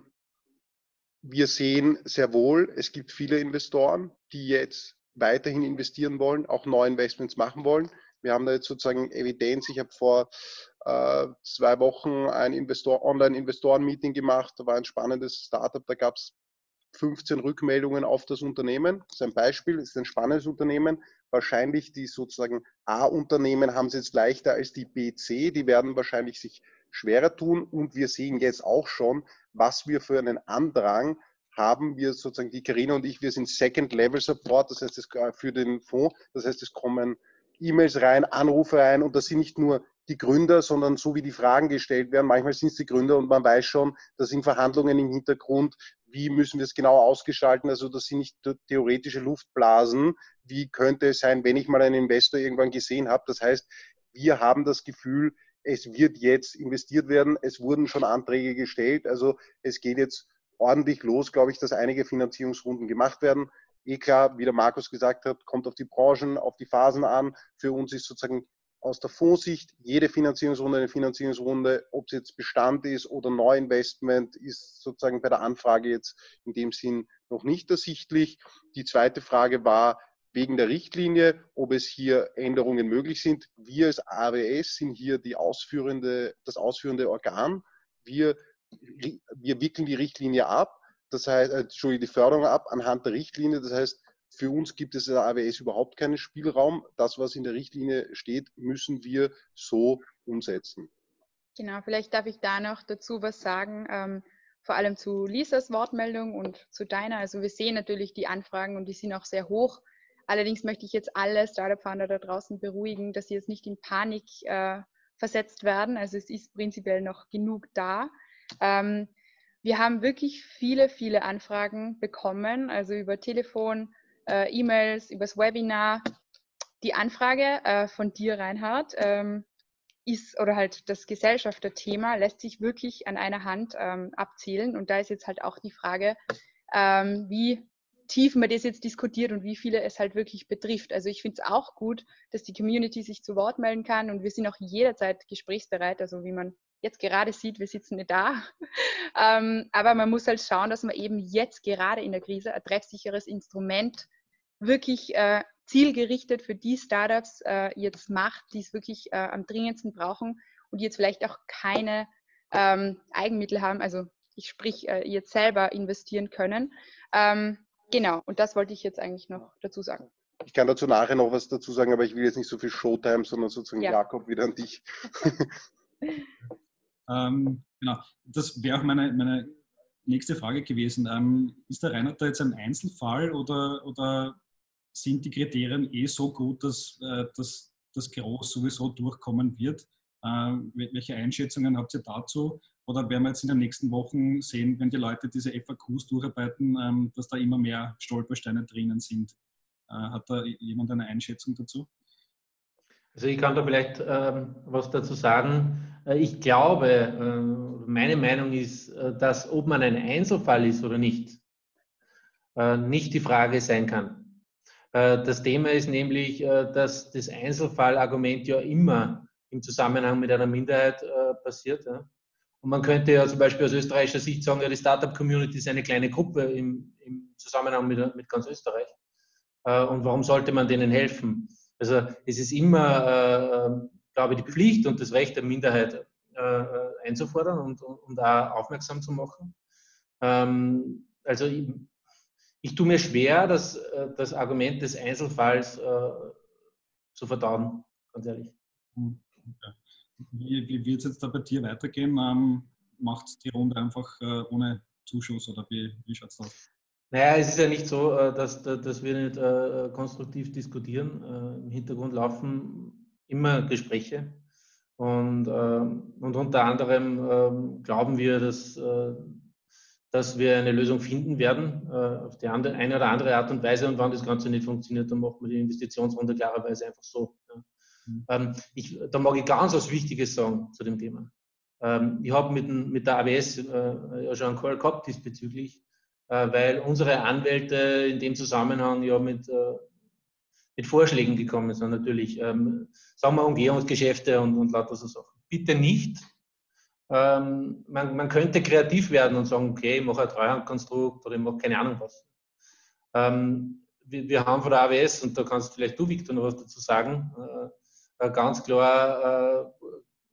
wir sehen sehr wohl, es gibt viele Investoren, die jetzt weiterhin investieren wollen, auch neue Investments machen wollen. Wir haben da jetzt sozusagen Evidenz. Ich habe vor äh, zwei Wochen ein Investor, Online-Investoren-Meeting gemacht. Da war ein spannendes Startup. Da gab es fünfzehn Rückmeldungen auf das Unternehmen. Das ist ein Beispiel. Das ist ein spannendes Unternehmen. Wahrscheinlich die sozusagen A-Unternehmen haben es jetzt leichter als die B, C. Die werden wahrscheinlich sich schwerer tun. Und wir sehen jetzt auch schon, was wir für einen Andrang haben. Wir sozusagen, die Carina und ich, wir sind Second-Level-Support. Das heißt, es für den Fonds. Das heißt, es kommen E-Mails rein, Anrufe rein und das sind nicht nur die Gründer, sondern so wie die Fragen gestellt werden. Manchmal sind es die Gründer und man weiß schon, da sind Verhandlungen im Hintergrund. Wie müssen wir es genau ausgestalten? Also das sind nicht theoretische Luftblasen. Wie könnte es sein, wenn ich mal einen Investor irgendwann gesehen habe? Das heißt, wir haben das Gefühl, es wird jetzt investiert werden. Es wurden schon Anträge gestellt. Also es geht jetzt ordentlich los, glaube ich, dass einige Finanzierungsrunden gemacht werden. Eh klar, wie der Markus gesagt hat, kommt auf die Branchen, auf die Phasen an. Für uns ist sozusagen aus der Fondssicht jede Finanzierungsrunde eine Finanzierungsrunde, ob es jetzt Bestand ist oder Neuinvestment, ist sozusagen bei der Anfrage jetzt in dem Sinn noch nicht ersichtlich. Die zweite Frage war wegen der Richtlinie, ob es hier Änderungen möglich sind. Wir als A W S sind hier die ausführende, das ausführende Organ. Wir, wir wickeln die Richtlinie ab. Das heißt, äh, Entschuldigung, die Förderung ab anhand der Richtlinie. Das heißt, für uns gibt es in der A W S überhaupt keinen Spielraum. Das, was in der Richtlinie steht, müssen wir so umsetzen. Genau, vielleicht darf ich da noch dazu was sagen, ähm, vor allem zu Lisas Wortmeldung und zu deiner. Also wir sehen natürlich die Anfragen und die sind auch sehr hoch. Allerdings möchte ich jetzt alle Startup-Founder da draußen beruhigen, dass sie jetzt nicht in Panik äh, versetzt werden. Also es ist prinzipiell noch genug da. Ähm, Wir haben wirklich viele, viele Anfragen bekommen, also über Telefon, äh, E-Mails, übers Webinar. Die Anfrage äh, von dir, Reinhard, ähm, ist, oder halt das Gesellschafterthema lässt sich wirklich an einer Hand ähm, abzählen. Und da ist jetzt halt auch die Frage, ähm, wie tief man das jetzt diskutiert und wie viele es halt wirklich betrifft. Also ich finde es auch gut, dass die Community sich zu Wort melden kann und wir sind auch jederzeit gesprächsbereit, also wie man jetzt gerade sieht, wir sitzen nicht da. ähm, aber man muss halt schauen, dass man eben jetzt gerade in der Krise ein treffsicheres Instrument wirklich äh, zielgerichtet für die Startups äh, jetzt macht, die es wirklich äh, am dringendsten brauchen und die jetzt vielleicht auch keine ähm, Eigenmittel haben, also ich sprich äh, jetzt selber investieren können. Ähm, genau, und das wollte ich jetzt eigentlich noch dazu sagen. Ich kann dazu nachher noch was dazu sagen, aber ich will jetzt nicht so viel Showtime, sondern sozusagen ja. Jakob wieder an dich. ähm, genau, das wäre auch meine, meine nächste Frage gewesen. Ähm, ist der Reinhard da jetzt ein Einzelfall oder, oder sind die Kriterien eh so gut, dass, äh, dass das Gros sowieso durchkommen wird? Ähm, welche Einschätzungen habt ihr dazu? Oder werden wir jetzt in den nächsten Wochen sehen, wenn die Leute diese F A Qs durcharbeiten, ähm, dass da immer mehr Stolpersteine drinnen sind? Äh, hat da jemand eine Einschätzung dazu? Also ich kann da vielleicht ähm, was dazu sagen. Äh, ich glaube, äh, meine Meinung ist, äh, dass ob man ein Einzelfall ist oder nicht, äh, nicht die Frage sein kann. Äh, das Thema ist nämlich, äh, dass das Einzelfallargument ja immer im Zusammenhang mit einer Minderheit äh, passiert. Ja. Und man könnte ja zum Beispiel aus österreichischer Sicht sagen, ja, die Startup-Community ist eine kleine Gruppe im, im Zusammenhang mit, mit ganz Österreich. Äh, und warum sollte man denen helfen? Also es ist immer, äh, glaube ich, die Pflicht und das Recht der Minderheit äh, einzufordern und, und, und auch aufmerksam zu machen. Ähm, also ich, ich tue mir schwer, das, das Argument des Einzelfalls äh, zu verdauen, ganz ehrlich. Wie, wie wird es jetzt da bei dir weitergehen? Ähm, macht die Runde einfach äh, ohne Zuschuss oder wie, wie schaut es aus? Naja, es ist ja nicht so, dass, dass wir nicht äh, konstruktiv diskutieren. Äh, Im Hintergrund laufen immer Gespräche. Und, äh, und unter anderem äh, glauben wir, dass, äh, dass wir eine Lösung finden werden, äh, auf die andere, eine oder andere Art und Weise. Und wenn das Ganze nicht funktioniert, dann machen wir die Investitionsrunde klarerweise einfach so. Ja. Mhm. Ähm, ich, da mag ich ganz was Wichtiges sagen zu dem Thema. Ähm, ich habe mit, mit der A W S äh, ja schon einen Call gehabt diesbezüglich, äh, weil unsere Anwälte in dem Zusammenhang ja mit, äh, mit Vorschlägen gekommen sind, natürlich. Ähm, sagen wir Umgehungsgeschäfte und, und lauter so Sachen. Bitte nicht. Ähm, man, man könnte kreativ werden und sagen, okay, ich mache ein Treuhandkonstrukt oder ich mache keine Ahnung was. Ähm, wir, wir haben von der A W S, und da kannst vielleicht du, Victor, noch was dazu sagen, äh, ganz klar äh,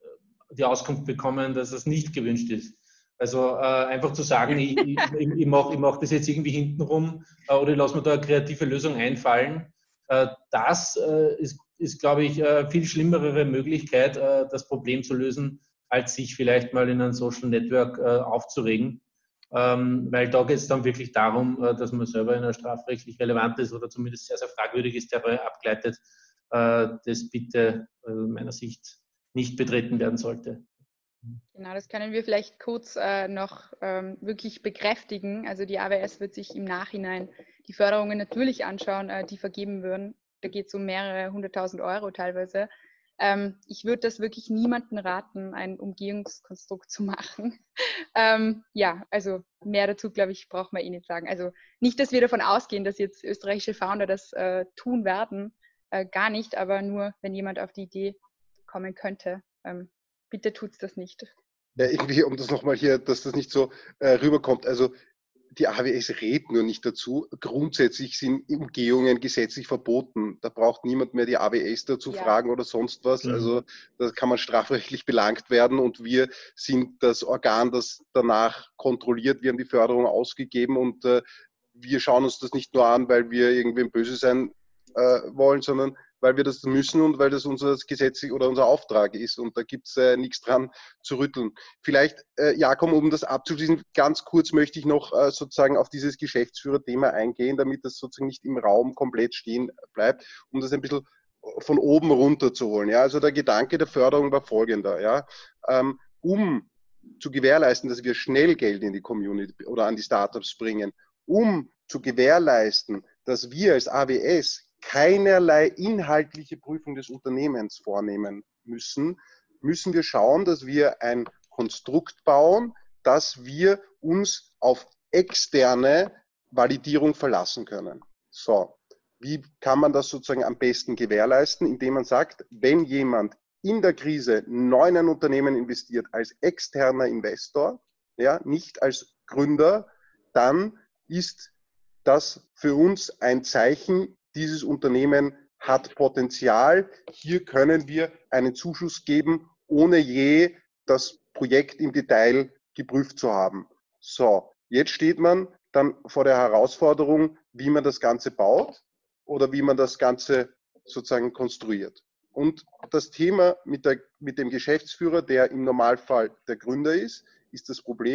die Auskunft bekommen, dass es nicht gewünscht ist. Also äh, einfach zu sagen, ich, ich, ich mache ich mach das jetzt irgendwie hintenrum äh, oder ich lasse mir da eine kreative Lösung einfallen, äh, das äh, ist, ist glaube ich, eine viel schlimmere Möglichkeit, äh, das Problem zu lösen, als sich vielleicht mal in einem Social Network äh, aufzuregen. Ähm, weil da geht es dann wirklich darum, äh, dass man selber in ein strafrechtlich relevantes oder zumindest sehr, sehr fragwürdiges Terrain abgleitet, äh, das bitte äh, meiner Sicht nicht betreten werden sollte. Genau, das können wir vielleicht kurz äh, noch ähm, wirklich bekräftigen. Also die A W S wird sich im Nachhinein die Förderungen natürlich anschauen, äh, die vergeben würden. Da geht es um mehrere hunderttausend Euro teilweise. Ähm, ich würde das wirklich niemandem raten, ein Umgehungskonstrukt zu machen. ähm, ja, also mehr dazu, glaube ich, braucht man eh nicht sagen. Also nicht, dass wir davon ausgehen, dass jetzt österreichische Founder das äh, tun werden, äh, gar nicht, aber nur, wenn jemand auf die Idee kommen könnte. Ähm, bitte tut's das nicht. Ja, irgendwie, um das nochmal hier, dass das nicht so äh, rüberkommt. Also die A W S rät nur nicht dazu. Grundsätzlich sind Umgehungen gesetzlich verboten. Da braucht niemand mehr die A W S dazu Ja. fragen oder sonst was. Mhm. Also da kann man strafrechtlich belangt werden und wir sind das Organ, das danach kontrolliert. Wir haben die Förderung ausgegeben und äh, wir schauen uns das nicht nur an, weil wir irgendwem böse sein äh, wollen, sondern weil wir das müssen und weil das unser gesetzlich oder unser Auftrag ist. Und da gibt es äh, nichts dran zu rütteln. Vielleicht, äh, Jakob, um das abzuschließen, ganz kurz möchte ich noch äh, sozusagen auf dieses Geschäftsführerthema eingehen, damit das sozusagen nicht im Raum komplett stehen bleibt, um das ein bisschen von oben runter zu holen. Ja? Also der Gedanke der Förderung war folgender. Ja? Ähm, um zu gewährleisten, dass wir schnell Geld in die Community oder an die Startups bringen, um zu gewährleisten, dass wir als A W S keinerlei inhaltliche Prüfung des Unternehmens vornehmen müssen, müssen wir schauen, dass wir ein Konstrukt bauen, dass wir uns auf externe Validierung verlassen können. So, wie kann man das sozusagen am besten gewährleisten? Indem man sagt, wenn jemand in der Krise neu in ein Unternehmen investiert als externer Investor, ja, nicht als Gründer, dann ist das für uns ein Zeichen, dieses Unternehmen hat Potenzial. Hier können wir einen Zuschuss geben, ohne je das Projekt im Detail geprüft zu haben. So, jetzt steht man dann vor der Herausforderung, wie man das Ganze baut oder wie man das Ganze sozusagen konstruiert. Und das Thema mit, der, mit dem Geschäftsführer, der im Normalfall der Gründer ist, ist das Problem.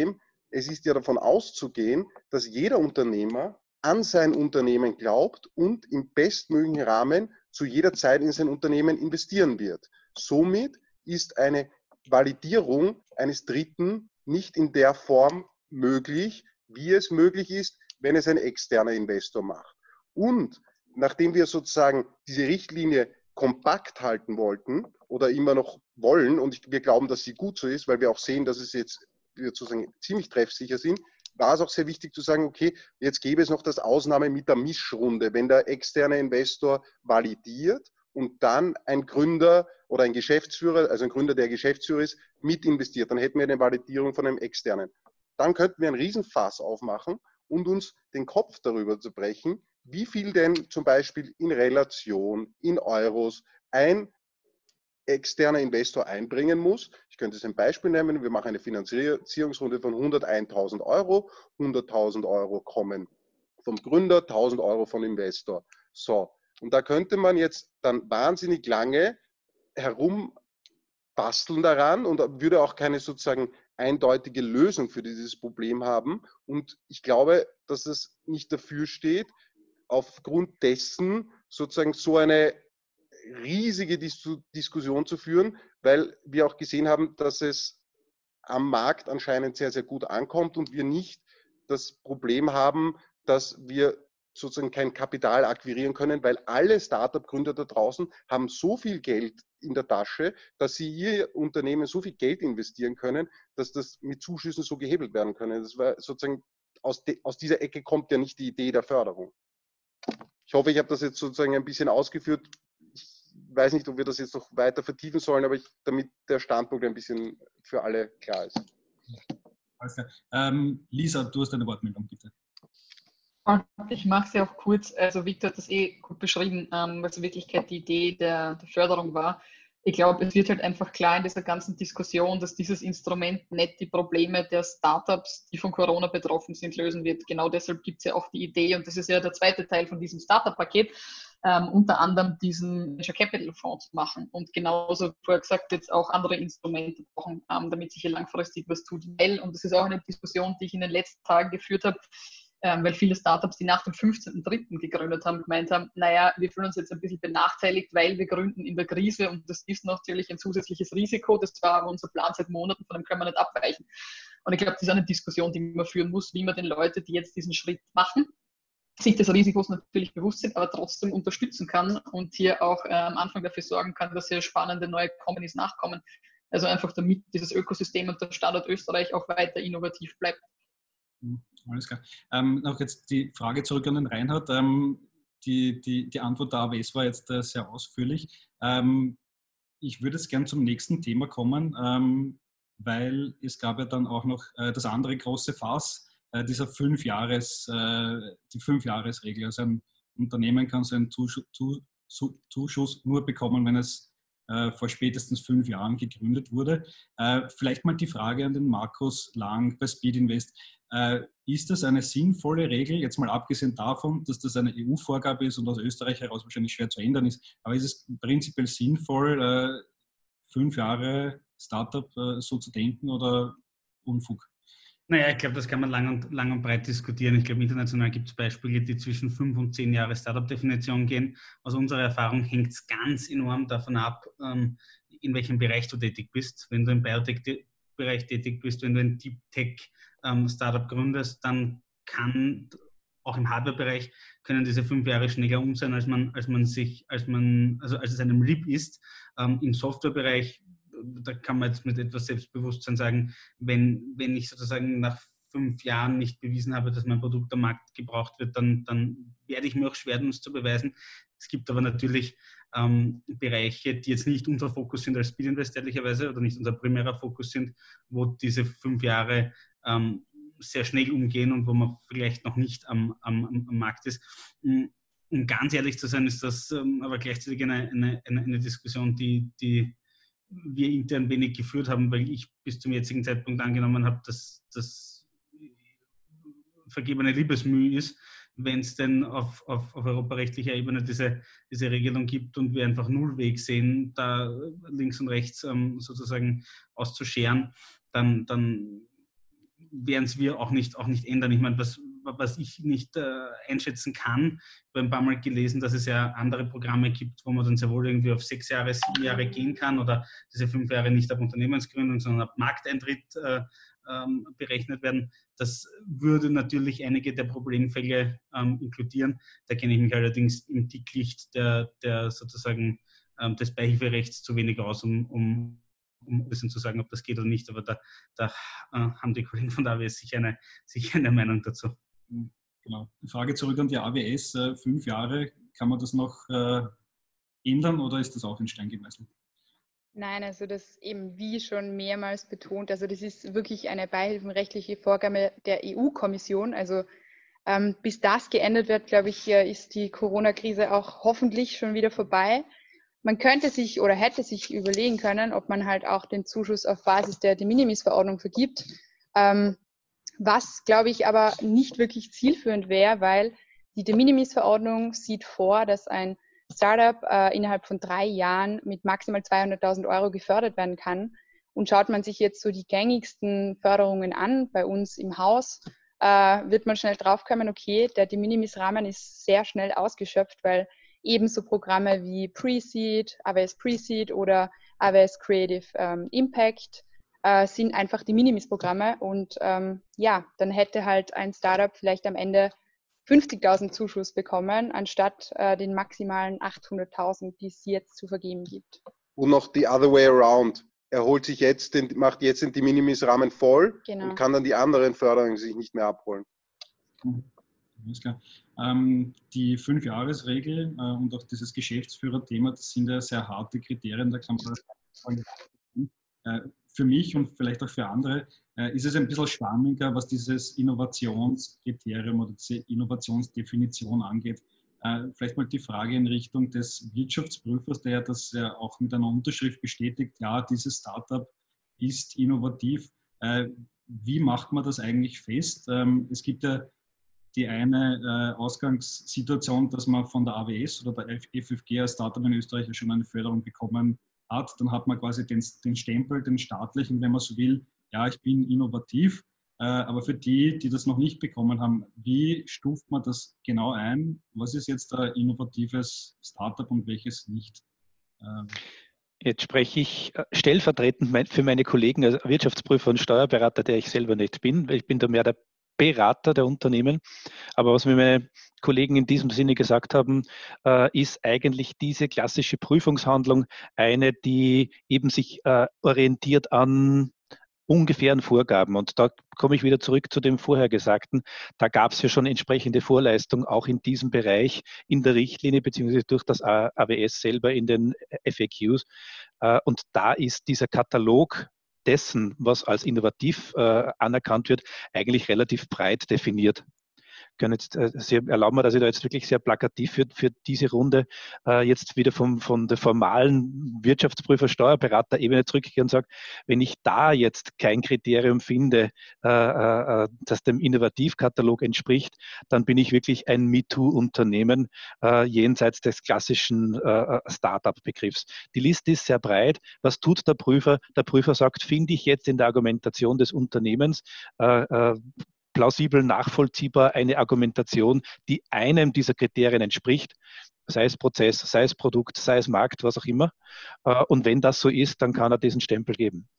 es ist ja davon auszugehen, dass jeder Unternehmer an sein Unternehmen glaubt und im bestmöglichen Rahmen zu jeder Zeit in sein Unternehmen investieren wird. Somit ist eine Validierung eines Dritten nicht in der Form möglich, wie es möglich ist, wenn es ein externer Investor macht. Und nachdem wir sozusagen diese Richtlinie kompakt halten wollten oder immer noch wollen, und wir glauben, dass sie gut so ist, weil wir auch sehen, dass es jetzt sozusagen ziemlich treffsicher sind, war es auch sehr wichtig zu sagen, okay, jetzt gäbe es noch das Ausnahme mit der Mischrunde, wenn der externe Investor validiert und dann ein Gründer oder ein Geschäftsführer, also ein Gründer, der Geschäftsführer ist, mit investiert. Dann hätten wir eine Validierung von einem externen. Dann könnten wir einen Riesenfass aufmachen und uns den Kopf darüber zu brechen, wie viel denn zum Beispiel in Relation, in Euros ein externer Investor einbringen muss. Ich könnte es ein Beispiel nehmen. Wir machen eine Finanzierungsrunde von hunderteintausend Euro. hunderttausend Euro kommen vom Gründer, tausend Euro vom Investor. So, und da könnte man jetzt dann wahnsinnig lange herumbasteln daran und würde auch keine sozusagen eindeutige Lösung für dieses Problem haben. Und ich glaube, dass es nicht dafür steht, aufgrund dessen sozusagen so eine riesige Dis Diskussion zu führen, weil wir auch gesehen haben, dass es am Markt anscheinend sehr, sehr gut ankommt und wir nicht das Problem haben, dass wir sozusagen kein Kapital akquirieren können, weil alle Startup-Gründer da draußen haben so viel Geld in der Tasche, dass sie ihr Unternehmen so viel Geld investieren können, dass das mit Zuschüssen so gehebelt werden können. Das war sozusagen, aus, aus dieser Ecke kommt ja nicht die Idee der Förderung. Ich hoffe, ich habe das jetzt sozusagen ein bisschen ausgeführt. Ich weiß nicht, ob wir das jetzt noch weiter vertiefen sollen, aber ich, damit der Standpunkt ein bisschen für alle klar ist. Alles klar. Ähm, Lisa, du hast eine Wortmeldung, bitte. Ich mache es ja auch kurz. Also Victor hat das eh gut beschrieben, ähm, was in Wirklichkeit die Idee der, der Förderung war. Ich glaube, es wird halt einfach klar in dieser ganzen Diskussion, dass dieses Instrument nicht die Probleme der Startups, die von Corona betroffen sind, lösen wird. Genau deshalb gibt es ja auch die Idee, und das ist ja der zweite Teil von diesem Startup-Paket, ähm, unter anderem diesen Venture Capital Fonds zu machen. Und genauso, vorher gesagt, jetzt auch andere Instrumente brauchen, ähm, damit sich hier langfristig was tut. Weil, und das ist auch eine Diskussion, die ich in den letzten Tagen geführt habe, Ähm, weil viele Startups, die nach dem fünfzehnten dritten gegründet haben, gemeint haben, naja, wir fühlen uns jetzt ein bisschen benachteiligt, weil wir gründen in der Krise und das ist natürlich ein zusätzliches Risiko, das war aber unser Plan seit Monaten, von dem können wir nicht abweichen. Und ich glaube, das ist eine Diskussion, die man führen muss, wie man den Leuten, die jetzt diesen Schritt machen, sich des Risikos natürlich bewusst sind, aber trotzdem unterstützen kann und hier auch äh, am Anfang dafür sorgen kann, dass hier spannende neue Companies nachkommen. Also einfach damit dieses Ökosystem und der Standort Österreich auch weiter innovativ bleibt. Alles klar. Ähm, noch jetzt die Frage zurück an den Reinhard. Ähm, die, die, die Antwort der A W S war jetzt äh, sehr ausführlich. Ähm, ich würde jetzt gern zum nächsten Thema kommen, ähm, weil es gab ja dann auch noch äh, das andere große Fass, äh, dieser fünf Jahres, äh, die Fünf-Jahres-Regel. Also ein Unternehmen kann so einen Zuschuss, Zuschuss nur bekommen, wenn es äh, vor spätestens fünf Jahren gegründet wurde. Äh, vielleicht mal die Frage an den Markus Lang bei Speed Invest. Äh, ist das eine sinnvolle Regel, jetzt mal abgesehen davon, dass das eine E U-Vorgabe ist und aus Österreich heraus wahrscheinlich schwer zu ändern ist, aber ist es prinzipiell sinnvoll, äh, fünf Jahre Startup äh, so zu denken oder Unfug? Naja, ich glaube, das kann man lang und, lang und breit diskutieren. Ich glaube, international gibt es Beispiele, die zwischen fünf und zehn Jahre Startup-Definition gehen. Aus unserer Erfahrung hängt es ganz enorm davon ab, ähm, in welchem Bereich du tätig bist. Wenn du im Biotech-Bereich tätig bist, wenn du ein Deep-Tech ähm, Startup gründest, dann kann auch im Hardware-Bereich können diese fünf Jahre schneller um sein, als man, als man sich, als man, also als es einem lieb ist. Ähm, Im Software-Bereich, da kann man jetzt mit etwas Selbstbewusstsein sagen, wenn, wenn ich sozusagen nach fünf Jahren nicht bewiesen habe, dass mein Produkt am Markt gebraucht wird, dann, dann werde ich mir auch schwer, um es zu beweisen. Es gibt aber natürlich ähm, Bereiche, die jetzt nicht unser Fokus sind als Speed Invest ehrlicherweise oder nicht unser primärer Fokus sind, wo diese fünf Jahre ähm, sehr schnell umgehen und wo man vielleicht noch nicht am, am, am Markt ist. Um ganz ehrlich zu sein, ist das ähm, aber gleichzeitig eine, eine, eine Diskussion, die, die wir intern wenig geführt haben, weil ich bis zum jetzigen Zeitpunkt angenommen habe, dass das vergebene Liebesmüh ist, wenn es denn auf, auf, auf europarechtlicher Ebene diese, diese Regelung gibt und wir einfach Nullweg sehen, da links und rechts ähm, sozusagen auszuscheren, dann, dann werden es wir auch nicht, auch nicht ändern. Ich meine, was, was ich nicht äh, einschätzen kann, ich habe ein paar Mal gelesen, dass es ja andere Programme gibt, wo man dann sehr wohl irgendwie auf sechs Jahre, sieben Jahre gehen kann oder diese fünf Jahre nicht ab Unternehmensgründung, sondern ab Markteintritt äh, ähm, berechnet werden. Das würde natürlich einige der Problemfälle ähm, inkludieren. Da kenne ich mich allerdings im Dickicht der, der sozusagen ähm, des Beihilferechts zu wenig aus, um, um um ein bisschen zu sagen, ob das geht oder nicht, aber da, da äh, haben die Kollegen von der A W S sicher eine, sicher eine Meinung dazu. Genau. Die Frage zurück an die A W S, äh, fünf Jahre, kann man das noch äh, ändern oder ist das auch in Stein gemeißelt? Nein, also das eben wie schon mehrmals betont, also das ist wirklich eine beihilfenrechtliche Vorgabe der E U-Kommission, also ähm, bis das geändert wird, glaube ich, ist die Corona-Krise auch hoffentlich schon wieder vorbei. Man könnte sich oder hätte sich überlegen können, ob man halt auch den Zuschuss auf Basis der De Minimis-Verordnung vergibt, ähm, was, glaube ich, aber nicht wirklich zielführend wäre, weil die De Minimis-Verordnung sieht vor, dass ein Startup äh, innerhalb von drei Jahren mit maximal zweihunderttausend Euro gefördert werden kann. Und schaut man sich jetzt so die gängigsten Förderungen an bei uns im Haus, äh, wird man schnell draufkommen, okay, der De Minimis-Rahmen ist sehr schnell ausgeschöpft, weil ebenso Programme wie Pre-Seed, A W S Pre-Seed oder A W S Creative ähm, Impact äh, sind einfach die Minimis-Programme und ähm, ja, dann hätte halt ein Startup vielleicht am Ende fünfzigtausend Zuschuss bekommen, anstatt äh, den maximalen achthunderttausend, die es jetzt zu vergeben gibt. Und noch the other way around. Er holt sich jetzt den, macht jetzt den De Minimis-Rahmen voll Genau. und kann dann die anderen Förderungen sich nicht mehr abholen. Mhm. Alles klar. Ähm, die Fünf-Jahres-Regel äh, und auch dieses Geschäftsführer-Thema, das sind ja sehr harte Kriterien, da kann man sagen, äh, für mich und vielleicht auch für andere äh, ist es ein bisschen schwammiger, was dieses Innovationskriterium oder diese Innovationsdefinition angeht. Äh, vielleicht mal die Frage in Richtung des Wirtschaftsprüfers, der das ja auch mit einer Unterschrift bestätigt, ja, dieses Startup ist innovativ. Äh, wie macht man das eigentlich fest? Ähm, es gibt ja die eine äh, Ausgangssituation, dass man von der A W S oder der F F G als Startup in Österreich ja schon eine Förderung bekommen hat. Dann hat man quasi den, den Stempel, den staatlichen, wenn man so will, ja, ich bin innovativ. Äh, aber für die, die das noch nicht bekommen haben, wie stuft man das genau ein? Was ist jetzt ein innovatives Startup und welches nicht? Ähm, Jetzt spreche ich stellvertretend für meine Kollegen als Wirtschaftsprüfer und Steuerberater, der ich selber nicht bin, weil ich bin da mehr der Berater der Unternehmen. Aber was mir meine Kollegen in diesem Sinne gesagt haben, äh, ist eigentlich diese klassische Prüfungshandlung eine, die eben sich äh, orientiert an ungefähren Vorgaben. Und da komme ich wieder zurück zu dem vorher Gesagten. Da gab es ja schon entsprechende Vorleistungen auch in diesem Bereich in der Richtlinie beziehungsweise durch das A W S selber in den F A Qs. Äh, und da ist dieser Katalog dessen, was als innovativ äh, anerkannt wird, eigentlich relativ breit definiert. Jetzt, äh, Sie erlauben mir, dass ich da jetzt wirklich sehr plakativ für, für diese Runde äh, jetzt wieder vom, von der formalen Wirtschaftsprüfer, Steuerberater-Ebene zurückgehe und sage, wenn ich da jetzt kein Kriterium finde, äh, äh, das dem Innovativkatalog entspricht, dann bin ich wirklich ein MeToo-Unternehmen äh, jenseits des klassischen äh, Startup-Begriffs. Die Liste ist sehr breit. Was tut der Prüfer? Der Prüfer sagt, finde ich jetzt in der Argumentation des Unternehmens äh, äh, plausibel nachvollziehbar eine Argumentation, die einem dieser Kriterien entspricht, sei es Prozess, sei es Produkt, sei es Markt, was auch immer. Und wenn das so ist, dann kann er diesen Stempel geben.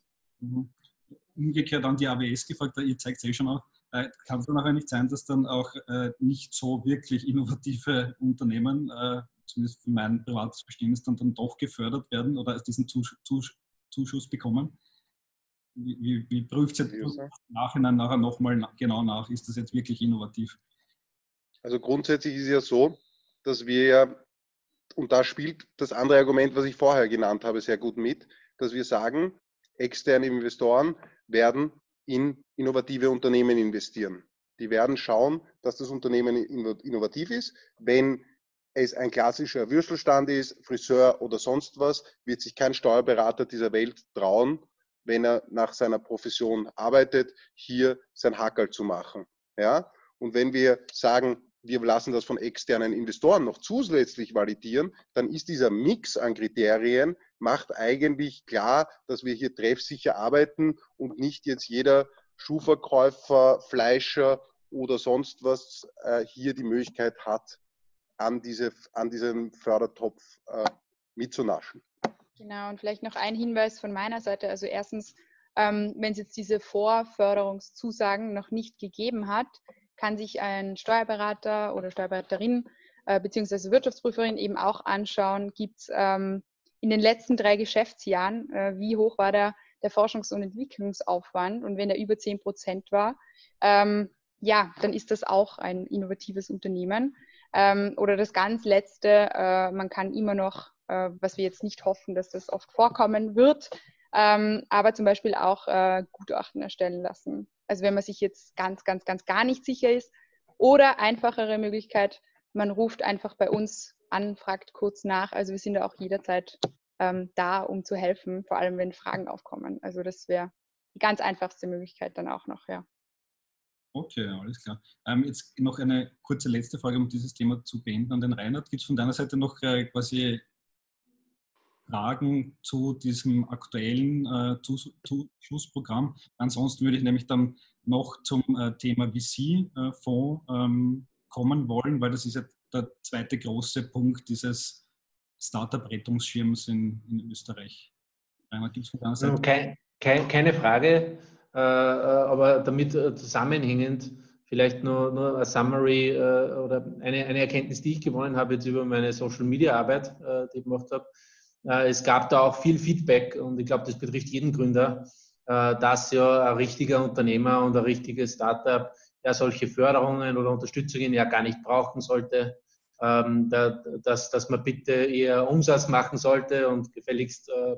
Umgekehrt an die A W S gefragt, ihr zeigt es eh schon auf, kann es dann auch nicht sein, dass dann auch nicht so wirklich innovative Unternehmen, zumindest für mein privates Verständnis, dann, dann doch gefördert werden oder diesen Zuschuss bekommen? Wie, wie, wie prüft es jetzt im Nachhinein nachher nochmal genau nach? Ist das jetzt wirklich innovativ? Also grundsätzlich ist es ja so, dass wir ja, und da spielt das andere Argument, was ich vorher genannt habe, sehr gut mit, dass wir sagen, externe Investoren werden in innovative Unternehmen investieren. Die werden schauen, dass das Unternehmen innovativ ist. Wenn es ein klassischer Würstelstand ist, Friseur oder sonst was, wird sich kein Steuerberater dieser Welt trauen, wenn er nach seiner Profession arbeitet, hier sein Hackerl zu machen. Ja? Und wenn wir sagen, wir lassen das von externen Investoren noch zusätzlich validieren, dann ist dieser Mix an Kriterien, macht eigentlich klar, dass wir hier treffsicher arbeiten und nicht jetzt jeder Schuhverkäufer, Fleischer oder sonst was äh, hier die Möglichkeit hat, an, diese, an diesem Fördertopf äh, mitzunaschen. Genau, und vielleicht noch ein Hinweis von meiner Seite. Also erstens, ähm, wenn es jetzt diese Vorförderungszusagen noch nicht gegeben hat, kann sich ein Steuerberater oder Steuerberaterin äh, beziehungsweise Wirtschaftsprüferin eben auch anschauen, gibt es ähm, in den letzten drei Geschäftsjahren, äh, wie hoch war der, der Forschungs- und Entwicklungsaufwand, und wenn der über zehn Prozent war, ähm, ja, dann ist das auch ein innovatives Unternehmen. Ähm, oder das ganz Letzte, äh, man kann immer noch, äh, was wir jetzt nicht hoffen, dass das oft vorkommen wird, ähm, aber zum Beispiel auch äh, Gutachten erstellen lassen. Also wenn man sich jetzt ganz, ganz, ganz gar nicht sicher ist, oder einfachere Möglichkeit, man ruft einfach bei uns an, fragt kurz nach. Also wir sind da auch jederzeit ähm, da, um zu helfen, vor allem wenn Fragen aufkommen. Also das wäre die ganz einfachste Möglichkeit dann auch noch, ja. Okay, alles klar. Ähm, jetzt noch eine kurze letzte Frage, um dieses Thema zu beenden an den Reinhard. Gibt es von deiner Seite noch äh, quasi Fragen zu diesem aktuellen äh, Zuschussprogramm? Ansonsten würde ich nämlich dann noch zum äh, Thema V C-Fonds ähm, kommen wollen, weil das ist ja der zweite große Punkt dieses Startup-Rettungsschirms in, in Österreich. Reinhard, gibt es von deiner Seite? Kein, kein, keine Frage, äh, aber damit äh, zusammenhängend vielleicht nur, nur ein Summary äh, oder eine, eine Erkenntnis, die ich gewonnen habe jetzt über meine Social-Media-Arbeit, äh, die ich gemacht habe. Äh, es gab da auch viel Feedback und ich glaube, das betrifft jeden Gründer, äh, dass ja ein richtiger Unternehmer und ein richtiges Startup ja solche Förderungen oder Unterstützungen ja gar nicht brauchen sollte. Ähm, da, dass, dass man bitte eher Umsatz machen sollte und gefälligst äh,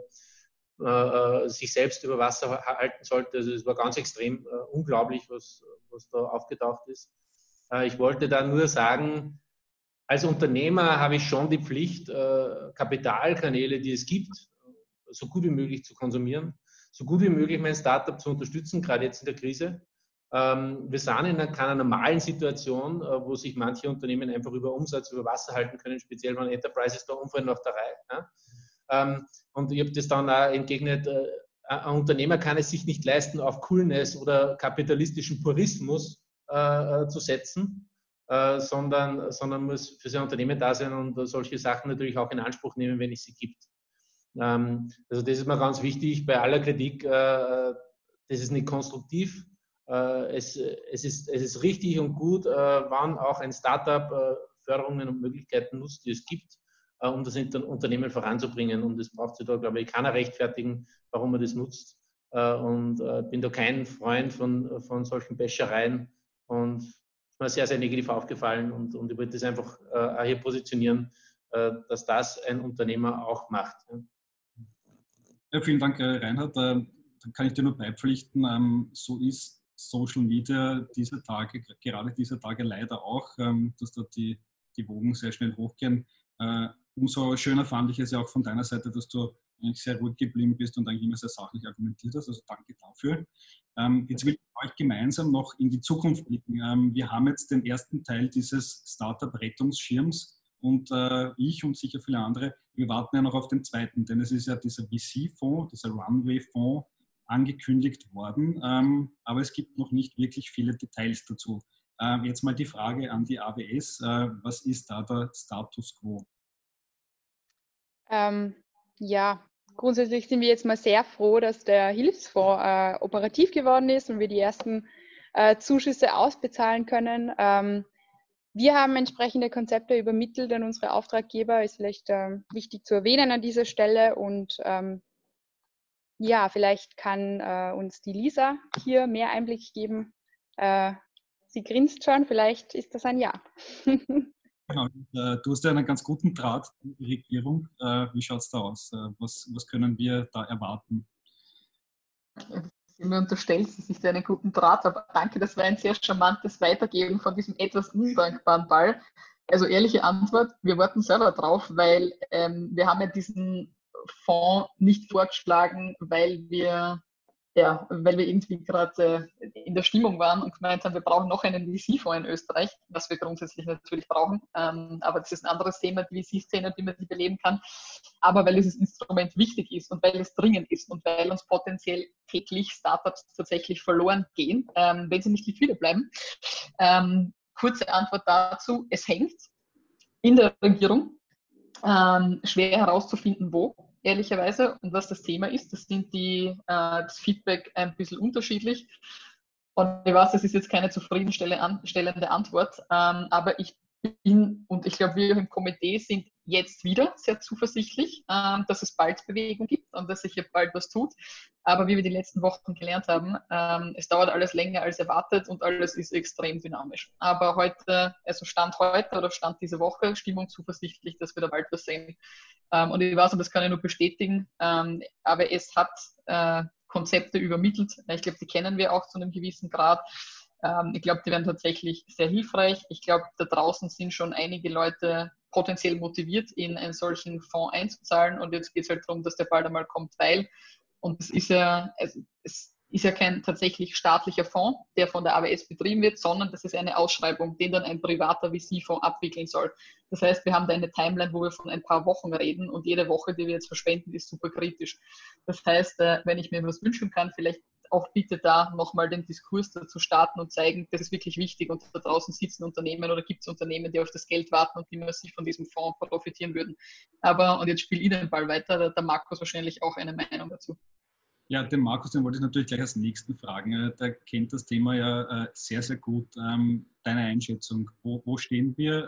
äh, sich selbst über Wasser halten sollte. Also es war ganz extrem äh, unglaublich, was, was da aufgetaucht ist. Äh, ich wollte da nur sagen, als Unternehmer habe ich schon die Pflicht, äh, Kapitalkanäle, die es gibt, so gut wie möglich zu konsumieren, so gut wie möglich mein Startup zu unterstützen, gerade jetzt in der Krise. Ähm, wir sind in einer, keiner normalen Situation, äh, wo sich manche Unternehmen einfach über Umsatz über Wasser halten können, speziell wenn Enterprises da umfallen nach der Reihe. Ja? Ähm, und ich habe das dann auch entgegnet, äh, ein Unternehmer kann es sich nicht leisten, auf Coolness oder kapitalistischen Purismus äh, zu setzen, äh, sondern, sondern muss für sein Unternehmen da sein und solche Sachen natürlich auch in Anspruch nehmen, wenn es sie gibt. Ähm, also das ist mir ganz wichtig bei aller Kritik, äh, das ist nicht konstruktiv. Äh, es, es, ist, es ist richtig und gut, äh, wann auch ein Startup äh, Förderungen und Möglichkeiten nutzt, die es gibt, äh, um das Unternehmen voranzubringen. Und es braucht sich da, glaube ich, keiner rechtfertigen, warum man das nutzt. Äh, und äh, bin da kein Freund von, von solchen Bäschereien. Und es ist mir sehr, sehr negativ aufgefallen. Und, und ich würde das einfach äh, hier positionieren, äh, dass das ein Unternehmer auch macht. Ja. Ja, vielen Dank, Reinhard. Da kann ich dir nur beipflichten. Ähm, so ist Social Media dieser Tage, gerade dieser Tage leider auch, ähm, dass dort die, die Wogen sehr schnell hochgehen. Äh, umso schöner fand ich es ja auch von deiner Seite, dass du eigentlich sehr ruhig geblieben bist und eigentlich immer sehr sachlich argumentiert hast. Also danke dafür. Ähm, jetzt will ich euch gemeinsam noch in die Zukunft blicken. Ähm, wir haben jetzt den ersten Teil dieses Startup-Rettungsschirms. Und äh, ich und sicher viele andere, wir warten ja noch auf den zweiten, denn es ist ja dieser V C-Fonds, dieser Runway-Fonds angekündigt worden, ähm, aber es gibt noch nicht wirklich viele Details dazu. Äh, jetzt mal die Frage an die A W S, äh, was ist da der Status quo? Ähm, ja, grundsätzlich sind wir jetzt mal sehr froh, dass der Hilfsfonds äh, operativ geworden ist und wir die ersten äh, Zuschüsse ausbezahlen können. Ähm, Wir haben entsprechende Konzepte übermittelt an unsere Auftraggeber, ist vielleicht ähm, wichtig zu erwähnen an dieser Stelle. Und ähm, ja, vielleicht kann äh, uns die Lisa hier mehr Einblick geben. Äh, sie grinst schon, vielleicht ist das ein Ja. Genau, äh, du hast ja einen ganz guten Draht in die Regierung. Äh, wie schaut es da aus? Äh, was, was können wir da erwarten? Mir unterstellt, dass ich da einen guten Draht habe. Danke, das war ein sehr charmantes Weitergeben von diesem etwas undankbaren Ball. Also ehrliche Antwort, wir warten selber drauf, weil ähm, wir haben ja diesen Fonds nicht vorgeschlagen, weil wir, ja, weil wir irgendwie gerade äh, in der Stimmung waren und gemeint haben, wir brauchen noch einen V C-Fonds in Österreich, was wir grundsätzlich natürlich brauchen. Ähm, aber das ist ein anderes Thema, die V C-Szene, wie man die beleben kann. Aber weil dieses Instrument wichtig ist und weil es dringend ist und weil uns potenziell täglich Startups tatsächlich verloren gehen, ähm, wenn sie nicht liquide bleiben. Ähm, kurze Antwort dazu, es hängt in der Regierung. Ähm, schwer herauszufinden, wo, ehrlicherweise, und was das Thema ist. Das sind die, äh, das Feedback ein bisschen unterschiedlich. Und ich weiß, das ist jetzt keine zufriedenstellende Antwort, ähm, aber ich bin, und ich glaube, wir im Komitee sind jetzt wieder sehr zuversichtlich, ähm, dass es bald Bewegung gibt und dass sich hier bald was tut. Aber wie wir die letzten Wochen gelernt haben, ähm, es dauert alles länger als erwartet und alles ist extrem dynamisch. Aber heute, also Stand heute oder Stand diese Woche, Stimmung zuversichtlich, dass wir da bald was sehen. Ähm, und ich weiß, und das kann ich nur bestätigen, ähm, aber es hat äh, Konzepte übermittelt. Ich glaube, die kennen wir auch zu einem gewissen Grad. Ähm, ich glaube, die werden tatsächlich sehr hilfreich. Ich glaube, da draußen sind schon einige Leute potenziell motiviert, in einen solchen Fonds einzuzahlen. Und jetzt geht es halt darum, dass der bald einmal kommt, weil, und es ist ja, es, es ist ja kein tatsächlich staatlicher Fonds, der von der A W S betrieben wird, sondern das ist eine Ausschreibung, den dann ein privater V C-Fonds abwickeln soll. Das heißt, wir haben da eine Timeline, wo wir von ein paar Wochen reden und jede Woche, die wir jetzt verschwenden, ist super kritisch. Das heißt, wenn ich mir was wünschen kann, vielleicht auch bitte da nochmal den Diskurs dazu starten und zeigen, das ist wirklich wichtig und da draußen sitzen Unternehmen oder gibt es Unternehmen, die auf das Geld warten und die massiv von diesem Fonds profitieren würden. Aber, und jetzt spiele ich den Ball weiter, da der Markus wahrscheinlich auch eine Meinung dazu. Ja, den Markus, den wollte ich natürlich gleich als nächsten fragen. Der kennt das Thema ja sehr, sehr gut. Deine Einschätzung, wo, wo stehen wir?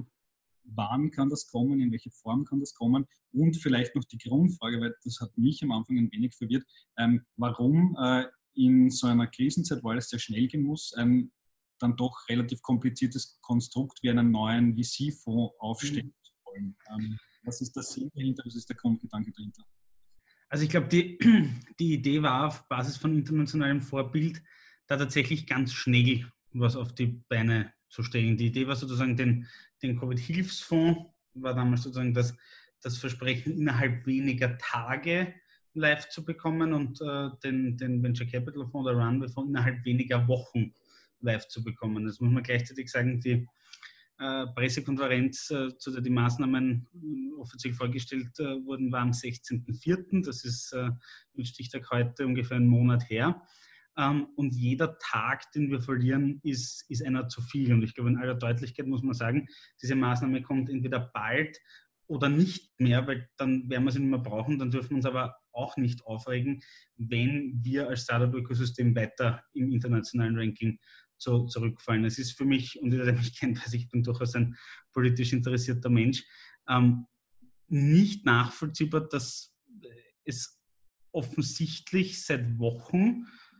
Wann kann das kommen? In welche Form kann das kommen? Und vielleicht noch die Grundfrage, weil das hat mich am Anfang ein wenig verwirrt. Warum in so einer Krisenzeit, weil es sehr schnell gehen muss, ein dann doch relativ kompliziertes Konstrukt wie einen neuen V C-Fonds aufstellen zu wollen? Was ist der Sinn dahinter? Was ist der Grundgedanke dahinter? Also ich glaube, die, die Idee war auf Basis von internationalem Vorbild, da tatsächlich ganz schnell was auf die Beine zu stellen. Die Idee war sozusagen, den, den Covid-Hilfsfonds war damals sozusagen das, das Versprechen, innerhalb weniger Tage live zu bekommen und äh, den, den Venture Capital Fonds oder Runway Fonds innerhalb weniger Wochen live zu bekommen. Das muss man gleichzeitig sagen, die äh, Pressekonferenz, äh, zu der die Maßnahmen äh, offiziell vorgestellt äh, wurden, war am sechzehnten vierten Das ist äh, mit Stichtag heute ungefähr einen Monat her. Ähm, und jeder Tag, den wir verlieren, ist, ist einer zu viel. Und ich glaube, in aller Deutlichkeit muss man sagen, diese Maßnahme kommt entweder bald oder nicht mehr, weil dann werden wir sie nicht mehr brauchen. Dann dürfen wir uns aber auch nicht aufregen, wenn wir als Startup-Ökosystem weiter im internationalen Ranking zu, zurückfallen. Es ist für mich, und jeder, der mich kennt, weiß, ich bin durchaus ein politisch interessierter Mensch, ähm, nicht nachvollziehbar, dass es offensichtlich seit Wochen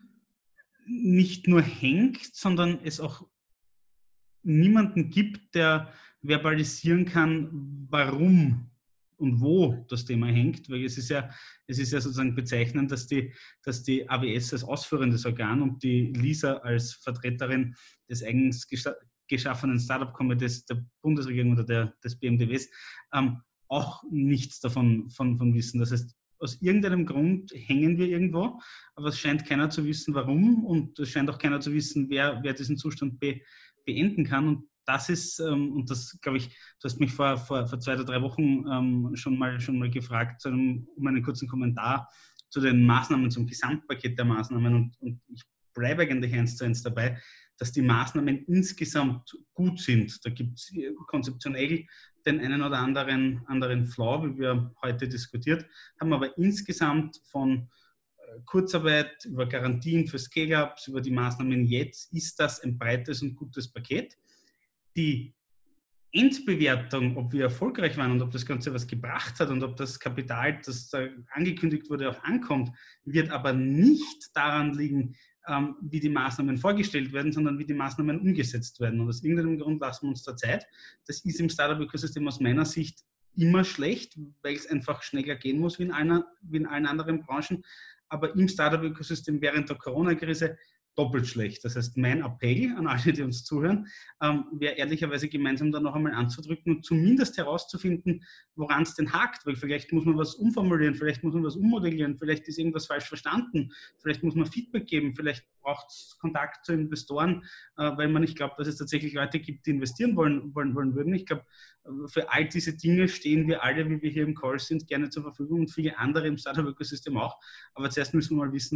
nicht nur hängt, sondern es auch niemanden gibt, der verbalisieren kann, warum und wo das Thema hängt, weil es ist ja, es ist ja sozusagen bezeichnend, dass die, dass die A W S als ausführendes Organ und die Lisa als Vertreterin des eigens geschaffenen Startup-Komitees der Bundesregierung oder der, des B M D Ws ähm, auch nichts davon von, von wissen. Das heißt, aus irgendeinem Grund hängen wir irgendwo, aber es scheint keiner zu wissen, warum, und es scheint auch keiner zu wissen, wer, wer diesen Zustand be, beenden kann. Und das ist, ähm, und das glaube ich, du hast mich vor, vor, vor zwei oder drei Wochen ähm, schon, mal, schon mal gefragt, um, um einen kurzen Kommentar zu den Maßnahmen, zum Gesamtpaket der Maßnahmen, und, und ich bleibe eigentlich eins zu eins dabei, dass die Maßnahmen insgesamt gut sind. Da gibt es konzeptionell den einen oder anderen, anderen Flaw, wie wir heute diskutiert haben, aber insgesamt von Kurzarbeit über Garantien für Scale-Ups, über die Maßnahmen jetzt, ist das ein breites und gutes Paket. Die Endbewertung, ob wir erfolgreich waren und ob das Ganze was gebracht hat und ob das Kapital, das da angekündigt wurde, auch ankommt, wird aber nicht daran liegen, ähm, wie die Maßnahmen vorgestellt werden, sondern wie die Maßnahmen umgesetzt werden. Und aus irgendeinem Grund lassen wir uns da Zeit. Das ist im Startup-Ökosystem aus meiner Sicht immer schlecht, weil es einfach schneller gehen muss wie in, einer, wie in allen anderen Branchen. Aber im Startup-Ökosystem während der Corona-Krise doppelt schlecht. Das heißt, mein Appell an alle, die uns zuhören, ähm, wäre ehrlicherweise gemeinsam da noch einmal anzudrücken und zumindest herauszufinden, woran es denn hakt. Weil vielleicht muss man was umformulieren, vielleicht muss man was ummodellieren, vielleicht ist irgendwas falsch verstanden, vielleicht muss man Feedback geben, vielleicht braucht es Kontakt zu Investoren, äh, weil man nicht glaubt, dass es tatsächlich Leute gibt, die investieren wollen, wollen, wollen würden. Ich glaube, für all diese Dinge stehen wir alle, wie wir hier im Call sind, gerne zur Verfügung und viele andere im Startup-Ökosystem auch. Aber zuerst müssen wir mal wissen,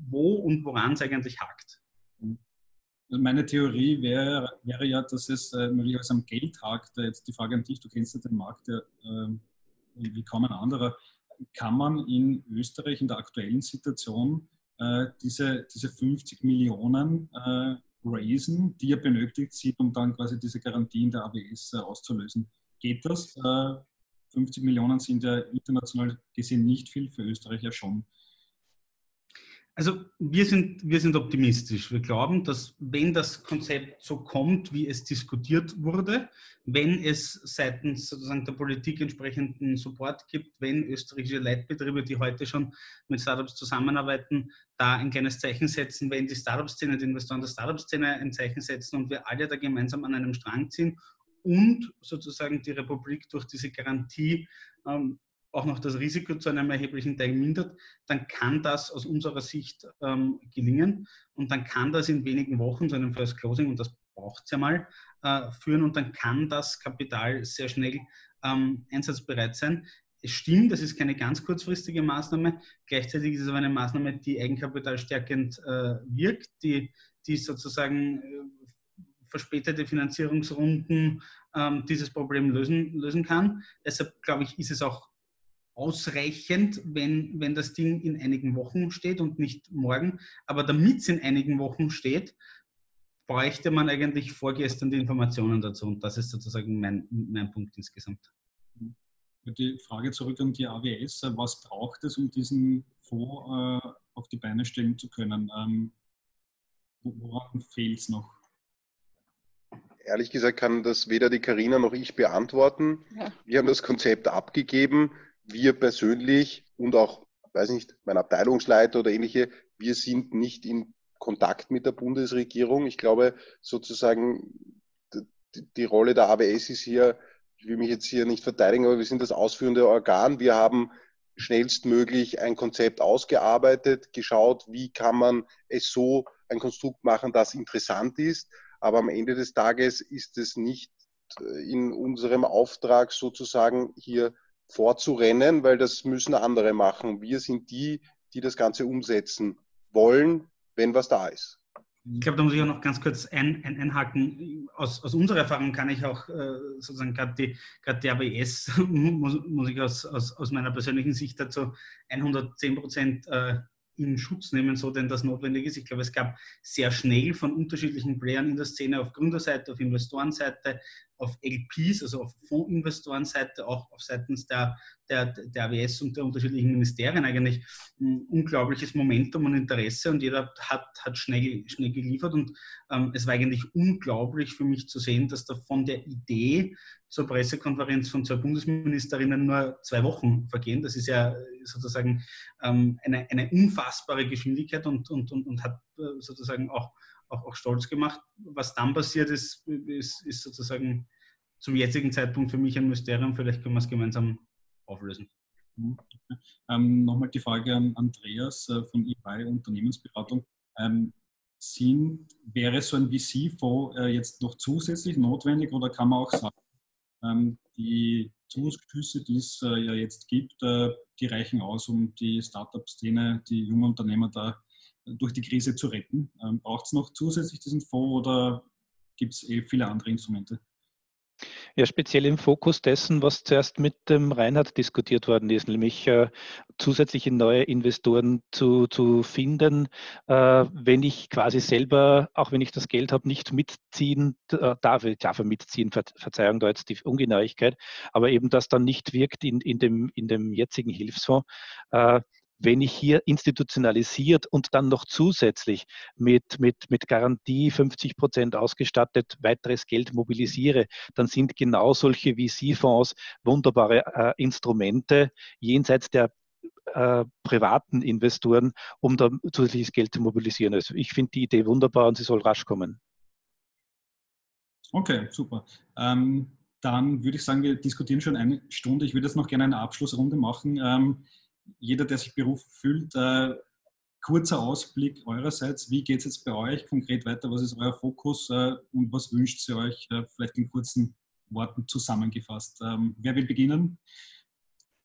wo und woran es eigentlich hakt. Meine Theorie wäre, wäre ja, dass es äh, möglicherweise am Geld hakt. Jetzt die Frage an dich, du kennst ja den Markt ja, äh, wie kaum ein anderer. Kann man in Österreich in der aktuellen Situation äh, diese, diese fünfzig Millionen äh, raisen, die ja benötigt sind, um dann quasi diese Garantien der A W S äh, auszulösen? Geht das? Äh, fünfzig Millionen sind ja international gesehen nicht viel, für Österreich ja schon. Also wir sind, wir sind optimistisch. Wir glauben, dass wenn das Konzept so kommt, wie es diskutiert wurde, wenn es seitens sozusagen der Politik entsprechenden Support gibt, wenn österreichische Leitbetriebe, die heute schon mit Startups zusammenarbeiten, da ein kleines Zeichen setzen, wenn die Startup-Szene, die Investoren der Startup-Szene ein Zeichen setzen und wir alle da gemeinsam an einem Strang ziehen und sozusagen die Republik durch diese Garantie ähm, auch noch das Risiko zu einem erheblichen Teil mindert, dann kann das aus unserer Sicht ähm, gelingen und dann kann das in wenigen Wochen zu einem First Closing, und das braucht es ja mal, äh, führen und dann kann das Kapital sehr schnell ähm, einsatzbereit sein. Es stimmt, das ist keine ganz kurzfristige Maßnahme, gleichzeitig ist es aber eine Maßnahme, die eigenkapitalstärkend äh, wirkt, die, die sozusagen äh, verspätete Finanzierungsrunden ähm, dieses Problem lösen, lösen kann. Deshalb glaube ich, ist es auch ausreichend, wenn, wenn das Ding in einigen Wochen steht und nicht morgen. Aber damit es in einigen Wochen steht, bräuchte man eigentlich vorgestern die Informationen dazu. Und das ist sozusagen mein, mein Punkt insgesamt. Die Frage zurück an die A W S. Was braucht es, um diesen Fonds äh, auf die Beine stellen zu können? Ähm, woran fehlt es noch? Ehrlich gesagt kann das weder die Carina noch ich beantworten. Ja. Wir haben das Konzept abgegeben. Wir persönlich und auch, weiß nicht, mein Abteilungsleiter oder ähnliche, wir sind nicht in Kontakt mit der Bundesregierung. Ich glaube, sozusagen die, die Rolle der A W S ist hier, ich will mich jetzt hier nicht verteidigen, aber wir sind das ausführende Organ. Wir haben schnellstmöglich ein Konzept ausgearbeitet, geschaut, wie kann man es so ein Konstrukt machen, das interessant ist. Aber am Ende des Tages ist es nicht in unserem Auftrag sozusagen hier vorzurennen, weil das müssen andere machen. Wir sind die, die das Ganze umsetzen wollen, wenn was da ist. Ich glaube, da muss ich auch noch ganz kurz ein, ein, einhaken. Aus, aus unserer Erfahrung kann ich auch äh, sozusagen gerade die, gerade die A W S, muss, muss ich aus, aus, aus meiner persönlichen Sicht dazu hundertzehn Prozent äh, in Schutz nehmen, so denn das notwendig ist. Ich glaube, es gab sehr schnell von unterschiedlichen Playern in der Szene auf Gründerseite, auf Investorenseite, auf L Ps, also auf Fondsinvestorenseite, auch auf seitens der, der, der A W S und der unterschiedlichen Ministerien eigentlich ein unglaubliches Momentum und Interesse und jeder hat, hat schnell, schnell geliefert und ähm, es war eigentlich unglaublich für mich zu sehen, dass da von der Idee zur Pressekonferenz von zwei Bundesministerinnen nur zwei Wochen vergehen. Das ist ja sozusagen ähm, eine, eine unfassbare Geschwindigkeit und, und, und, und hat äh, sozusagen auch Auch, auch stolz gemacht. Was dann passiert ist, ist, ist sozusagen zum jetzigen Zeitpunkt für mich ein Mysterium. Vielleicht können wir es gemeinsam auflösen. Mhm. Ähm, Nochmal die Frage an Andreas äh, von E Y Unternehmensberatung. Ähm, sind, wäre so ein V C-Fonds äh, jetzt noch zusätzlich notwendig oder kann man auch sagen, ähm, die Zuschüsse, die es äh, ja jetzt gibt, äh, die reichen aus, um die Startup-Szene, die jungen Unternehmer da durch die Krise zu retten? Ähm, braucht es noch zusätzlich diesen Fonds oder gibt es eh viele andere Instrumente? Ja, speziell im Fokus dessen, was zuerst mit dem Reinhard diskutiert worden ist, nämlich äh, zusätzliche neue Investoren zu, zu finden, äh, wenn ich quasi selber, auch wenn ich das Geld habe, nicht mitziehen äh, darf, ich darf mitziehen, Ver, Verzeihung da jetzt die Ungenauigkeit, aber eben das dann nicht wirkt in, in, dem, in dem jetzigen Hilfsfonds. Äh, Wenn ich hier institutionalisiert und dann noch zusätzlich mit, mit, mit Garantie fünfzig Prozent ausgestattet weiteres Geld mobilisiere, dann sind genau solche V C-Fonds wunderbare äh, Instrumente jenseits der äh, privaten Investoren, um da zusätzliches Geld zu mobilisieren. Also ich finde die Idee wunderbar und sie soll rasch kommen. Okay, super. Ähm, dann würde ich sagen, wir diskutieren schon eine Stunde. Ich würde jetzt noch gerne eine Abschlussrunde machen. Ähm, Jeder, der sich berufen fühlt, äh, kurzer Ausblick eurerseits. Wie geht es jetzt bei euch konkret weiter? Was ist euer Fokus äh, und was wünscht ihr euch? Äh, vielleicht in kurzen Worten zusammengefasst. Ähm, wer will beginnen?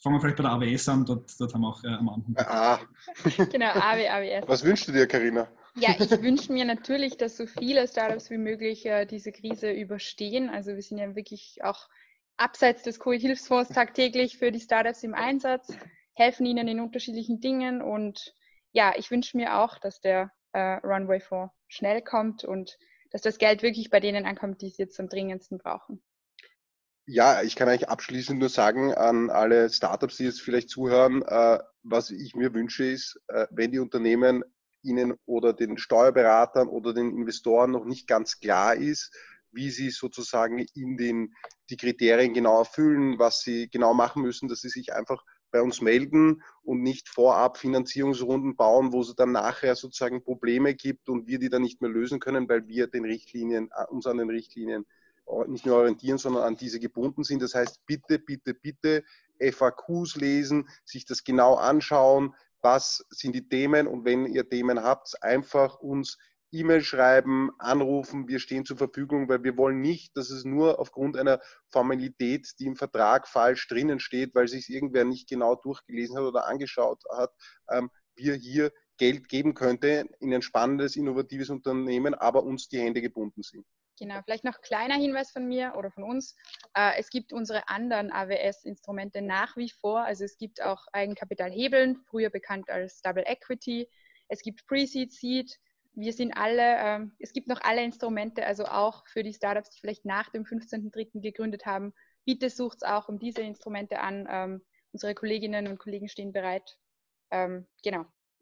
fangen wir vielleicht bei der A W S an, dort, dort haben wir auch äh, am Anfang. Ah. Genau, A W, A W S. Was wünschst du dir, Carina? Ja, ich wünsche mir natürlich, dass so viele Startups wie möglich äh, diese Krise überstehen. Also wir sind ja wirklich auch abseits des Covid-Hilfsfonds tagtäglich für die Startups im Einsatz, helfen ihnen in unterschiedlichen Dingen und ja, ich wünsche mir auch, dass der äh, Runway-Fonds schnell kommt und dass das Geld wirklich bei denen ankommt, die es jetzt am dringendsten brauchen. Ja, ich kann eigentlich abschließend nur sagen an alle Startups, die jetzt vielleicht zuhören, äh, was ich mir wünsche ist, äh, wenn die Unternehmen Ihnen oder den Steuerberatern oder den Investoren noch nicht ganz klar ist, wie sie sozusagen in den, die Kriterien genau erfüllen, was sie genau machen müssen, dass sie sich einfach bei uns melden und nicht vorab Finanzierungsrunden bauen, wo es dann nachher sozusagen Probleme gibt und wir die dann nicht mehr lösen können, weil wir den Richtlinien, uns an den Richtlinien nicht nur orientieren, sondern an diese gebunden sind. Das heißt, bitte, bitte, bitte F A Qs lesen, sich das genau anschauen, was sind die Themen und wenn ihr Themen habt, einfach uns E-Mail schreiben, anrufen, wir stehen zur Verfügung, weil wir wollen nicht, dass es nur aufgrund einer Formalität, die im Vertrag falsch drinnen steht, weil sich irgendwer nicht genau durchgelesen hat oder angeschaut hat, ähm, wir hier Geld geben könnte in ein spannendes, innovatives Unternehmen, aber uns die Hände gebunden sind. Genau, vielleicht noch kleiner Hinweis von mir oder von uns. Äh, es gibt unsere anderen A W S-Instrumente nach wie vor. Also es gibt auch Eigenkapitalhebeln, früher bekannt als Double Equity. Es gibt Pre-Seed, Seed. Wir sind alle, ähm, es gibt noch alle Instrumente, also auch für die Startups, die vielleicht nach dem fünfzehnten dritten gegründet haben. Bitte sucht es auch um diese Instrumente an. Ähm, unsere Kolleginnen und Kollegen stehen bereit. Ähm, genau.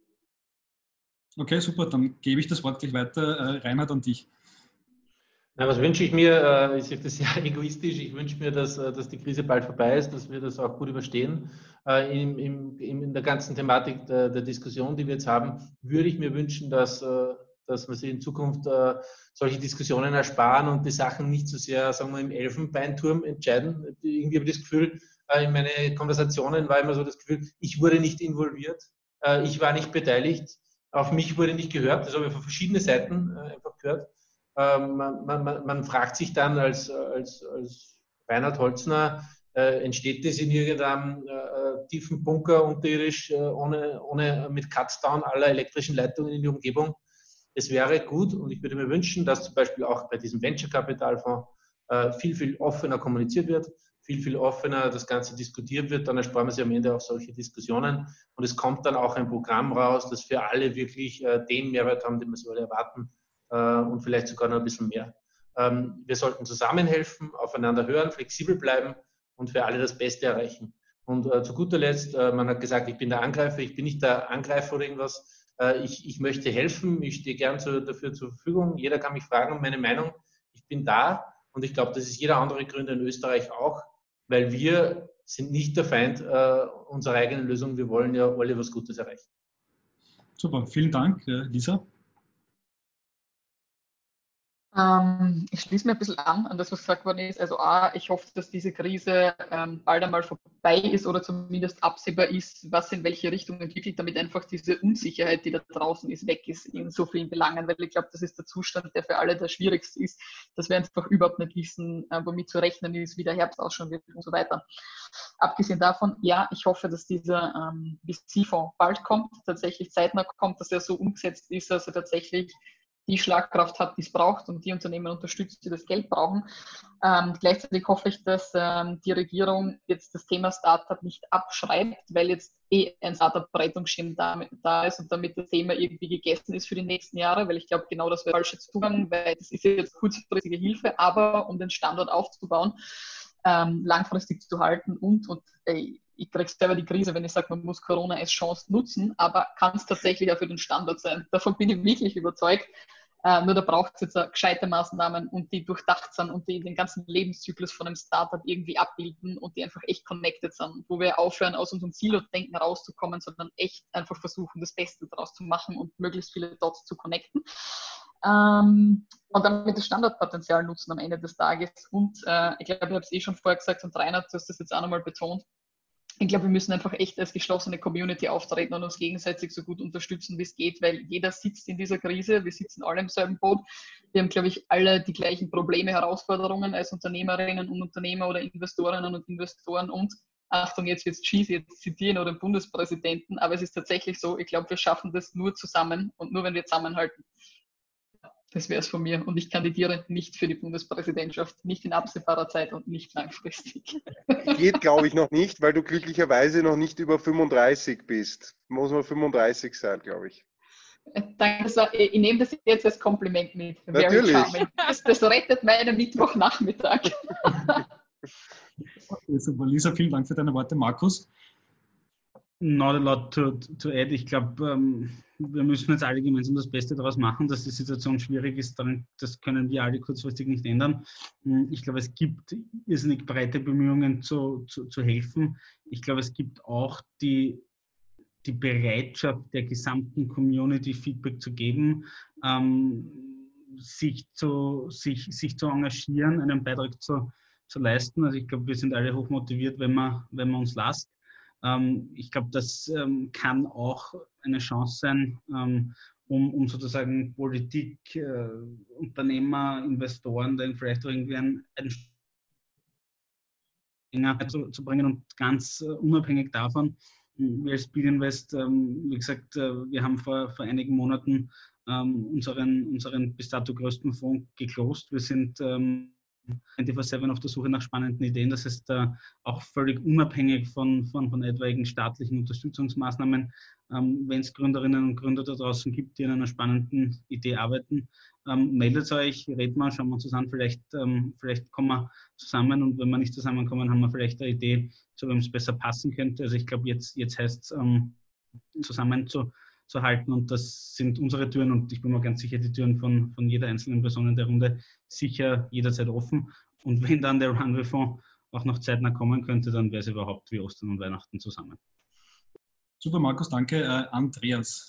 Okay, super. Dann gebe ich das Wort gleich weiter, äh, Reinhard, an dich. Na, was wünsche ich mir? Ich sage das sehr egoistisch. Ich wünsche mir, dass, dass die Krise bald vorbei ist, dass wir das auch gut überstehen. In, in, in der ganzen Thematik der, der Diskussion, die wir jetzt haben, würde ich mir wünschen, dass, dass wir sich in Zukunft solche Diskussionen ersparen und die Sachen nicht so sehr, sagen wir, im Elfenbeinturm entscheiden. Irgendwie habe ich das Gefühl, in meine Konversationen war immer so das Gefühl, ich wurde nicht involviert, ich war nicht beteiligt, auf mich wurde nicht gehört. Das habe ich von verschiedenen Seiten einfach gehört. Man, man, man fragt sich dann als, als, als Reinhard Holzner, äh, entsteht das in irgendeinem äh, tiefen Bunker unterirdisch, äh, ohne, ohne mit Cutdown aller elektrischen Leitungen in die Umgebung? Es wäre gut und ich würde mir wünschen, dass zum Beispiel auch bei diesem Venture-Kapitalfonds äh, viel, viel offener kommuniziert wird, viel, viel offener das Ganze diskutiert wird, dann ersparen wir sich am Ende auch solche Diskussionen und es kommt dann auch ein Programm raus, das für alle wirklich äh, den Mehrwert haben, den wir so alle erwarten, und vielleicht sogar noch ein bisschen mehr. Wir sollten zusammenhelfen, aufeinander hören, flexibel bleiben und für alle das Beste erreichen. Und zu guter Letzt, man hat gesagt, ich bin der Angreifer, ich bin nicht der Angreifer oder irgendwas. Ich, ich möchte helfen, ich stehe gern zu, dafür zur Verfügung. Jeder kann mich fragen um meine Meinung. Ich bin da und ich glaube, das ist jeder andere Gründer in Österreich auch, weil wir sind nicht der Feind unserer eigenen Lösung. Wir wollen ja alle was Gutes erreichen. Super, vielen Dank, Lisa. Ähm, ich schließe mir ein bisschen an, an das, was gesagt worden ist. Also A, ich hoffe, dass diese Krise ähm, bald einmal vorbei ist oder zumindest absehbar ist, was in welche Richtung entwickelt, damit einfach diese Unsicherheit, die da draußen ist, weg ist in so vielen Belangen, weil ich glaube, das ist der Zustand, der für alle der schwierigste ist, dass wir einfach überhaupt nicht wissen, äh, womit zu rechnen ist, wie der Herbst ausschauen wird und so weiter. Abgesehen davon, ja, ich hoffe, dass dieser ähm, V C-Fonds bald kommt, tatsächlich zeitnah kommt, dass er so umgesetzt ist, dass er tatsächlich die Schlagkraft hat, die es braucht und die Unternehmen unterstützt, die das Geld brauchen. Ähm, gleichzeitig hoffe ich, dass ähm, die Regierung jetzt das Thema Startup nicht abschreibt, weil jetzt eh ein Startup-Bereitungsschirm da, da ist und damit das Thema irgendwie gegessen ist für die nächsten Jahre, weil ich glaube, genau das wäre der falsche Zugang, weil das ist jetzt kurzfristige Hilfe, aber um den Standort aufzubauen, ähm, langfristig zu halten und, und ey, ich kriege selber die Krise, wenn ich sage, man muss Corona als Chance nutzen, aber kann es tatsächlich auch für den Standort sein. Davon bin ich wirklich überzeugt. Äh, nur da braucht es jetzt uh, gescheite Maßnahmen und die durchdacht sind und die den ganzen Lebenszyklus von einem Startup irgendwie abbilden und die einfach echt connected sind, wo wir aufhören, aus unserem Silo-Denken rauszukommen, sondern echt einfach versuchen, das Beste daraus zu machen und möglichst viele Dots zu connecten. Ähm, und damit das Standortpotenzial nutzen am Ende des Tages. Und äh, ich glaube, ich habe es eh schon vorher gesagt und Reinhard, du hast das jetzt auch nochmal betont. Ich glaube, wir müssen einfach echt als geschlossene Community auftreten und uns gegenseitig so gut unterstützen, wie es geht, weil jeder sitzt in dieser Krise, wir sitzen alle im selben Boot. Wir haben, glaube ich, alle die gleichen Probleme, Herausforderungen als Unternehmerinnen und Unternehmer oder Investorinnen und Investoren und Achtung, jetzt wird's cheesy, jetzt zitieren oder den Bundespräsidenten, aber es ist tatsächlich so, ich glaube, wir schaffen das nur zusammen und nur wenn wir zusammenhalten. Das wäre es von mir und ich kandidiere nicht für die Bundespräsidentschaft, nicht in absehbarer Zeit und nicht langfristig. Geht, glaube ich, noch nicht, weil du glücklicherweise noch nicht über fünfunddreißig bist. Muss man fünfunddreißig sein, glaube ich. Danke, das war, ich nehme das jetzt als Kompliment mit. Very Natürlich. charming. Das, das rettet meinen Mittwochnachmittag. Okay, super. Lisa, vielen Dank für deine Worte. Markus? Not a lot to, to add. Ich glaube, ähm, wir müssen jetzt alle gemeinsam das Beste daraus machen, dass die Situation schwierig ist. Das können wir alle kurzfristig nicht ändern. Ich glaube, es gibt irrsinnig breite Bemühungen zu, zu, zu helfen. Ich glaube, es gibt auch die, die Bereitschaft der gesamten Community Feedback zu geben, ähm, sich, zu, sich, sich zu engagieren, einen Beitrag zu, zu leisten. Also ich glaube, wir sind alle hochmotiviert, wenn man, wenn man uns lasst. Ich glaube, das kann auch eine Chance sein, um, um sozusagen Politik, äh, Unternehmer, Investoren, dann vielleicht irgendwie einen, einen zu, zu bringen und ganz unabhängig davon, wir als Speedinvest, wie gesagt, wir haben vor, vor einigen Monaten unseren, unseren bis dato größten Fonds geclosed. Wir sind vierundzwanzig sieben auf der Suche nach spannenden Ideen. Das heißt, äh, auch völlig unabhängig von, von, von etwaigen staatlichen Unterstützungsmaßnahmen. Ähm, wenn es Gründerinnen und Gründer da draußen gibt, die an einer spannenden Idee arbeiten, ähm, meldet euch, redet mal, schauen wir uns das an. Vielleicht, ähm, vielleicht kommen wir zusammen und wenn wir nicht zusammenkommen, haben wir vielleicht eine Idee, zu wem es besser passen könnte. Also ich glaube, jetzt, jetzt heißt es, ähm, zusammen zu zu halten und das sind unsere Türen und ich bin mir ganz sicher, die Türen von, von jeder einzelnen Person in der Runde sicher jederzeit offen und wenn dann der Runway-Fonds auch noch zeitnah kommen könnte, dann wäre es überhaupt wie Ostern und Weihnachten zusammen. Super, Markus, danke. Äh, Andreas.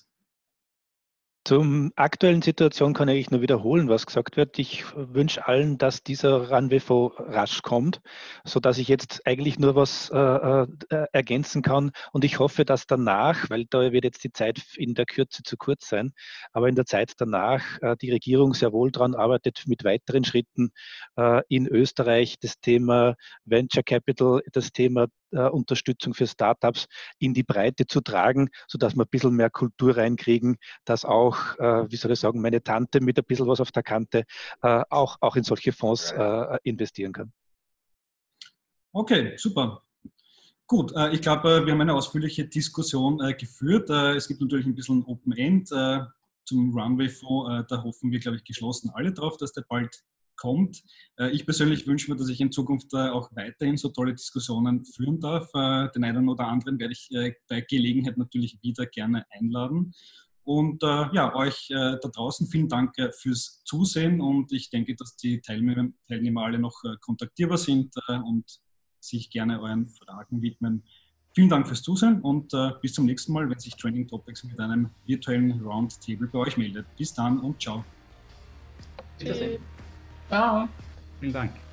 Zur aktuellen Situation kann ich nur wiederholen, was gesagt wird. Ich wünsche allen, dass dieser Runway-Fonds rasch kommt, sodass ich jetzt eigentlich nur was äh, äh, ergänzen kann. Und ich hoffe, dass danach, weil da wird jetzt die Zeit in der Kürze zu kurz sein, aber in der Zeit danach äh, die Regierung sehr wohl daran arbeitet, mit weiteren Schritten äh, in Österreich das Thema Venture Capital, das Thema äh, Unterstützung für Startups in die Breite zu tragen, sodass wir ein bisschen mehr Kultur reinkriegen, dass auch Äh, wie soll ich sagen, meine Tante mit ein bisschen was auf der Kante äh, auch, auch in solche Fonds äh, investieren kann. Okay, super. Gut, äh, ich glaube, wir haben eine ausführliche Diskussion äh, geführt. Äh, es gibt natürlich ein bisschen Open End äh, zum Runway-Fonds. Äh, da hoffen wir, glaube ich, geschlossen alle drauf, dass der bald kommt. Äh, ich persönlich wünsche mir, dass ich in Zukunft äh, auch weiterhin so tolle Diskussionen führen darf. Äh, den einen oder anderen werde ich äh, bei Gelegenheit natürlich wieder gerne einladen. Und äh, ja, euch äh, da draußen vielen Dank äh, fürs Zusehen und ich denke, dass die Teilnehmer, Teilnehmer alle noch äh, kontaktierbar sind äh, und sich gerne euren Fragen widmen. Vielen Dank fürs Zusehen und äh, bis zum nächsten Mal, wenn sich Trending Topics mit einem virtuellen Roundtable bei euch meldet. Bis dann und ciao. Wiedersehen. Ciao. Vielen Dank.